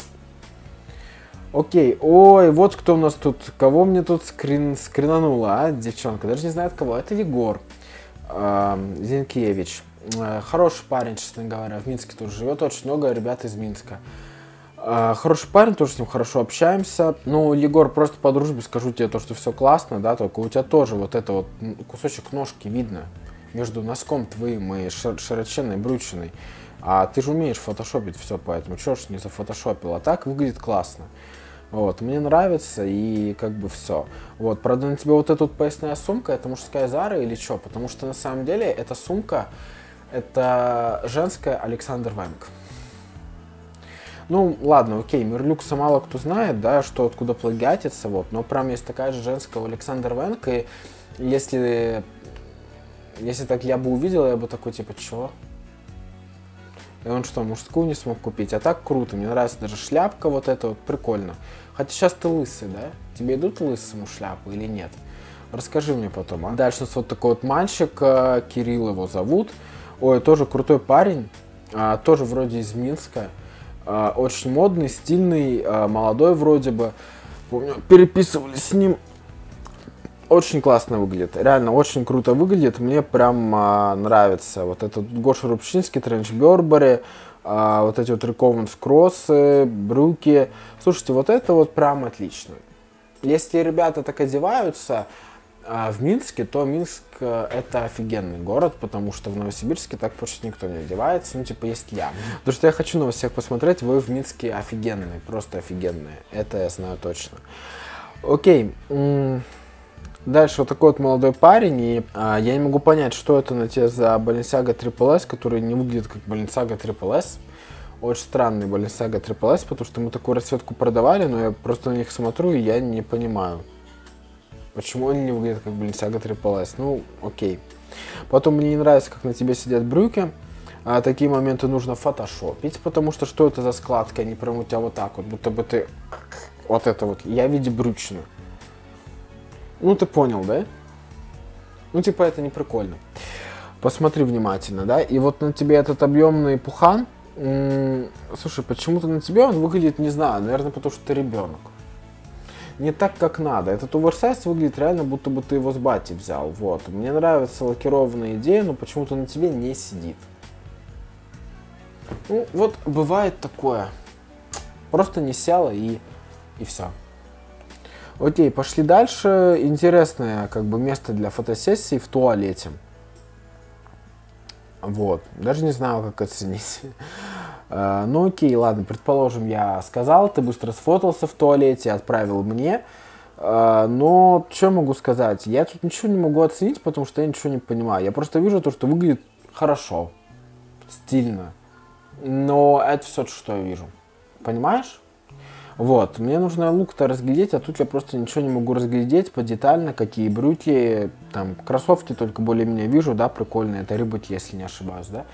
Окей, ой, вот кто у нас тут, кого мне тут скрин, скринанула, а, девчонка, даже не знает кого, это Егор. Зинкевич. Хороший парень, честно говоря, в Минске тоже живет, очень много ребят из Минска. Хороший парень, тоже с ним хорошо общаемся. Ну, Егор, просто по дружбе скажу тебе то, что все классно, да, только у тебя тоже вот это вот кусочек ножки видно между носком твоим и широченной брючиной. А ты же умеешь фотошопить все, поэтому чё ж не зафотошопил, а так выглядит классно. Вот, мне нравится и как бы все. Вот, правда, на тебе вот эта вот поясная сумка, это мужская Зара или что? Потому что на самом деле эта сумка, это женская Александр Вэнк. Ну, ладно, окей, Мерлюкса мало кто знает, да, что откуда плагиатится, вот, но прям есть такая же женская у Александр Вэнк, и если, если так я бы увидел, я бы такой, типа, чё? И он что, мужскую не смог купить? А так круто, мне нравится даже шляпка вот эта вот, прикольно. Хотя сейчас ты лысый, да? Тебе идут лысому шляпы или нет? Расскажи мне потом, а? Дальше вот такой вот мальчик, Кирилл его зовут. Ой, тоже крутой парень, тоже вроде из Минска. Очень модный, стильный, молодой вроде бы. Помню, переписывались с ним. Очень классно выглядит, реально очень круто выглядит, мне прям а, нравится. Вот этот Гоша Рубчинский, Тренч Бербери, а, вот эти вот Рекованс кроссы, брюки. Слушайте, вот это вот прям отлично. Если ребята так одеваются а, в Минске, то Минск это офигенный город, потому что в Новосибирске так почти никто не одевается, ну типа есть я. Потому что я хочу на вас всех посмотреть, вы в Минске офигенные, просто офигенные, это я знаю точно. Окей. Дальше вот такой вот молодой парень, и а, я не могу понять, что это на тебе за Balenciaga Triple S, который не выглядит как Balenciaga Triple S. Очень странный Balenciaga Triple S, потому что мы такую расцветку продавали, но я просто на них смотрю, и я не понимаю, почему они не выглядят как Balenciaga Triple S. Ну, окей. Потом мне не нравится, как на тебе сидят брюки. А, такие моменты нужно фотошопить, потому что что это за складка, они прям у тебя вот так вот, будто бы ты вот это вот, я в виде брючины. Ну, ты понял, да? Ну, типа, это не прикольно. Посмотри внимательно, да? И вот на тебе этот объемный пухан. М-м, слушай, почему-то на тебе он выглядит, не знаю, наверное, потому что ты ребенок. Не так, как надо. Этот оверсайз выглядит реально, будто бы ты его с бати взял. Вот. Мне нравится лакированная идея, но почему-то на тебе не сидит. Ну, вот бывает такое. Просто не села и, и все. Окей, пошли дальше. Интересное как бы место для фотосессии в туалете. Вот. Даже не знаю, как оценить. Ну окей, ладно, предположим, я сказал, ты быстро сфотался в туалете, отправил мне. Но что могу сказать? Я тут ничего не могу оценить, потому что я ничего не понимаю. Я просто вижу то, что выглядит хорошо, стильно. Но это все, что я вижу. Понимаешь? Вот, мне нужно лук-то разглядеть, а тут я просто ничего не могу разглядеть подетально, какие брюки, там, кроссовки только более-менее вижу, да, прикольные, это рыбаки, если не ошибаюсь, да.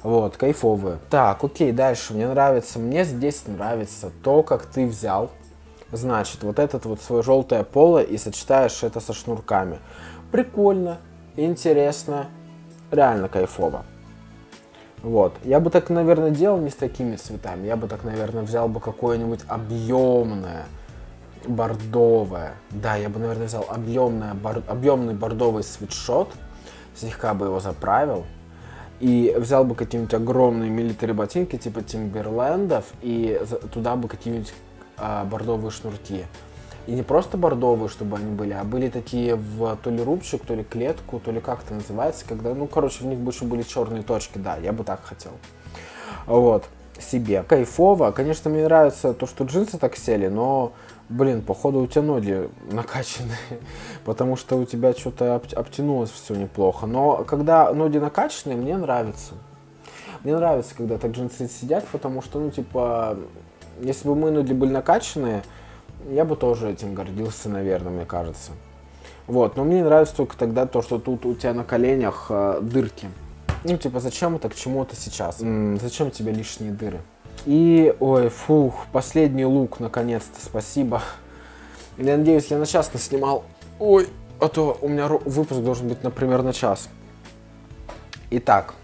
Вот, кайфовые. Так, окей, дальше. Мне нравится, мне здесь нравится то, как ты взял, значит, вот этот вот свой желтое поло и сочетаешь это со шнурками. Прикольно, интересно, реально кайфово. Вот, я бы так, наверное, делал не с такими цветами. Я бы так, наверное, взял бы какое-нибудь объемное, бордовое. Да, я бы, наверное, взял объемное, бор... объемный бордовый свитшот, слегка бы его заправил. И взял бы какие-нибудь огромные милитари ботинки, типа Тимберлендов, и туда бы какие-нибудь а, бордовые шнурки. И не просто бордовые, чтобы они были, а были такие в то ли рубчик, то ли клетку, то ли как это называется, когда, ну, короче, в них больше были черные точки, да, я бы так хотел. Вот, себе. Кайфово. Конечно, мне нравится то, что джинсы так сели, но, блин, походу у тебя ноги накачанные, потому что у тебя что-то обтянулось все неплохо. Но когда ноги накачанные, мне нравится. Мне нравится, когда так джинсы сидят, потому что, ну, типа, если бы мои ноги были накачанные, я бы тоже этим гордился, наверное, мне кажется. Вот, но мне нравится только тогда то, что тут у тебя на коленях э, дырки. Ну, типа, зачем это, к чему это сейчас? М-м, зачем тебе лишние дыры? И, ой, фух, последний лук, наконец-то, спасибо. Я надеюсь, я на час наснимал. Ой, а то у меня выпуск должен быть, например, на час. Итак.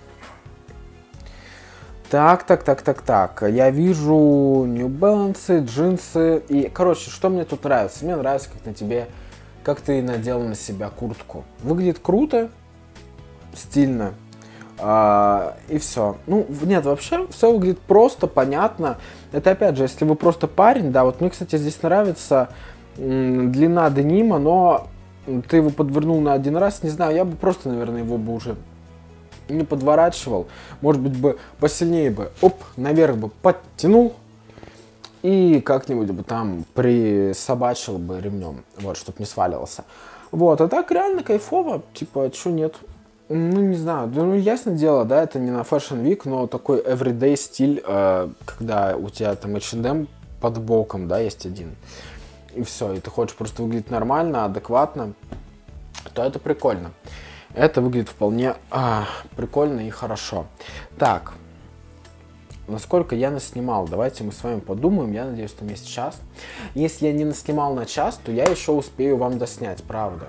Так, так, так, так, так. Я вижу New Balance, джинсы. И, короче, что мне тут нравится? Мне нравится, как на тебе, как ты надел на себя куртку. Выглядит круто, стильно. А, и все. Ну, нет, вообще все выглядит просто, понятно. Это, опять же, если вы просто парень, да, вот мне, кстати, здесь нравится м, длина денима, но ты его подвернул на один раз, не знаю, я бы просто, наверное, его бы уже не подворачивал, может быть, бы посильнее бы, оп, наверх бы подтянул и как-нибудь бы там присобачил бы ремнем, вот, чтобы не сваливался. Вот, а так реально кайфово, типа, чё нет? Ну, не знаю, ну, ясно дело, да, это не на Fashion Week, но такой everyday стиль, э, когда у тебя там эйч энд эм под боком, да, есть один, и все, и ты хочешь просто выглядеть нормально, адекватно, то это прикольно. Это выглядит вполне а, прикольно и хорошо. Так, насколько я наснимал, давайте мы с вами подумаем, я надеюсь, там есть час. Если я не наснимал на час, то я еще успею вам доснять, правда.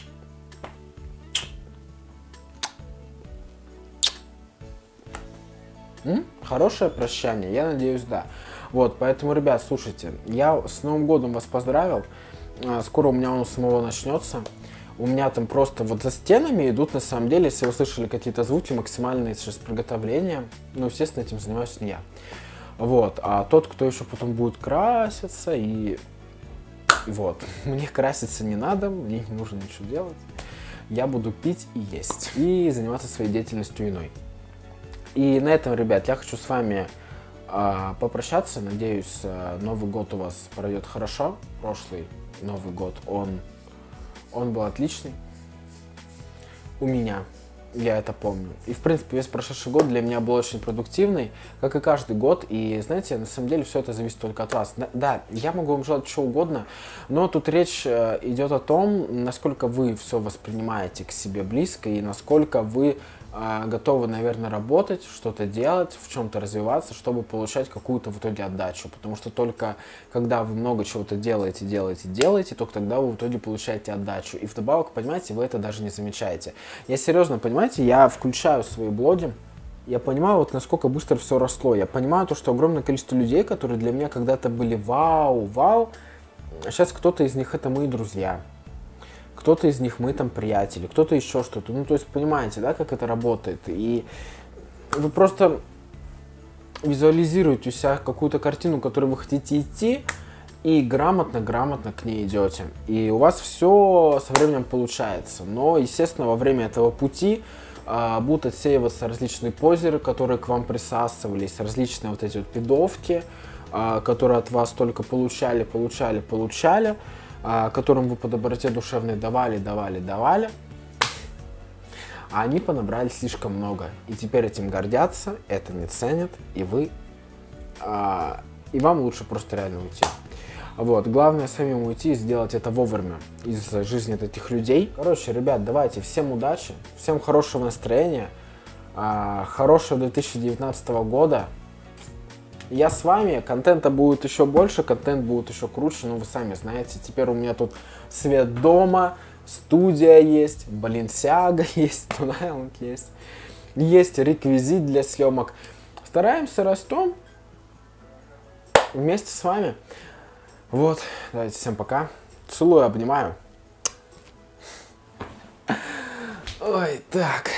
М? Хорошее прощание, я надеюсь, да. Вот, поэтому, ребят, слушайте, я с Новым годом вас поздравил. Скоро у меня он самого начнется. У меня там просто вот за стенами идут, на самом деле, если вы слышали какие-то звуки, максимальные сейчас приготовления. Ну, естественно, этим занимаюсь не я. Вот, а тот, кто еще потом будет краситься, и вот. Мне краситься не надо, мне не нужно ничего делать. Я буду пить и есть. И заниматься своей деятельностью иной. И на этом, ребят, я хочу с вами э, попрощаться. Надеюсь, э, Новый год у вас пройдет хорошо. Прошлый Новый год, он... Он был отличный у меня, я это помню. И, в принципе, весь прошедший год для меня был очень продуктивный, как и каждый год. И, знаете, на самом деле все это зависит только от вас. Да, я могу вам желать что угодно, но тут речь идет о том, насколько вы все воспринимаете к себе близко и насколько вы готовы, наверное, работать, что-то делать, в чем-то развиваться, чтобы получать какую-то в итоге отдачу. Потому что только когда вы много чего-то делаете, делаете, делаете, только тогда вы в итоге получаете отдачу. И вдобавок, понимаете, вы это даже не замечаете. Я серьезно, понимаете, я включаю свои блоги, я понимаю, вот насколько быстро все росло. Я понимаю то, что огромное количество людей, которые для меня когда-то были вау, вау, сейчас кто-то из них это мои друзья. Кто-то из них мы там приятели, кто-то еще что-то. Ну, то есть, понимаете, да, как это работает. И вы просто визуализируете у себя какую-то картину, к которой вы хотите идти, и грамотно-грамотно к ней идете. И у вас все со временем получается. Но, естественно, во время этого пути а, будут отсеиваться различные позеры, которые к вам присасывались, различные вот эти вот пидовки, а, которые от вас только получали, получали, получали, которым вы по доброте душевной давали, давали, давали, а они понабрали слишком много. И теперь этим гордятся, это не ценят, и вы, а, и вам лучше просто реально уйти. Вот, главное самим уйти и сделать это вовремя из жизни этих людей. Короче, ребят, давайте, всем удачи, всем хорошего настроения, а, хорошего две тысячи девятнадцатого года. Я с вами, контента будет еще больше, контент будет еще круче, но вы сами знаете, теперь у меня тут свет дома, студия есть, Balenciaga есть, Тунайлинг есть, есть реквизит для съемок. Стараемся, растем вместе с вами. Вот, давайте всем пока. Целую, обнимаю. Ой, так.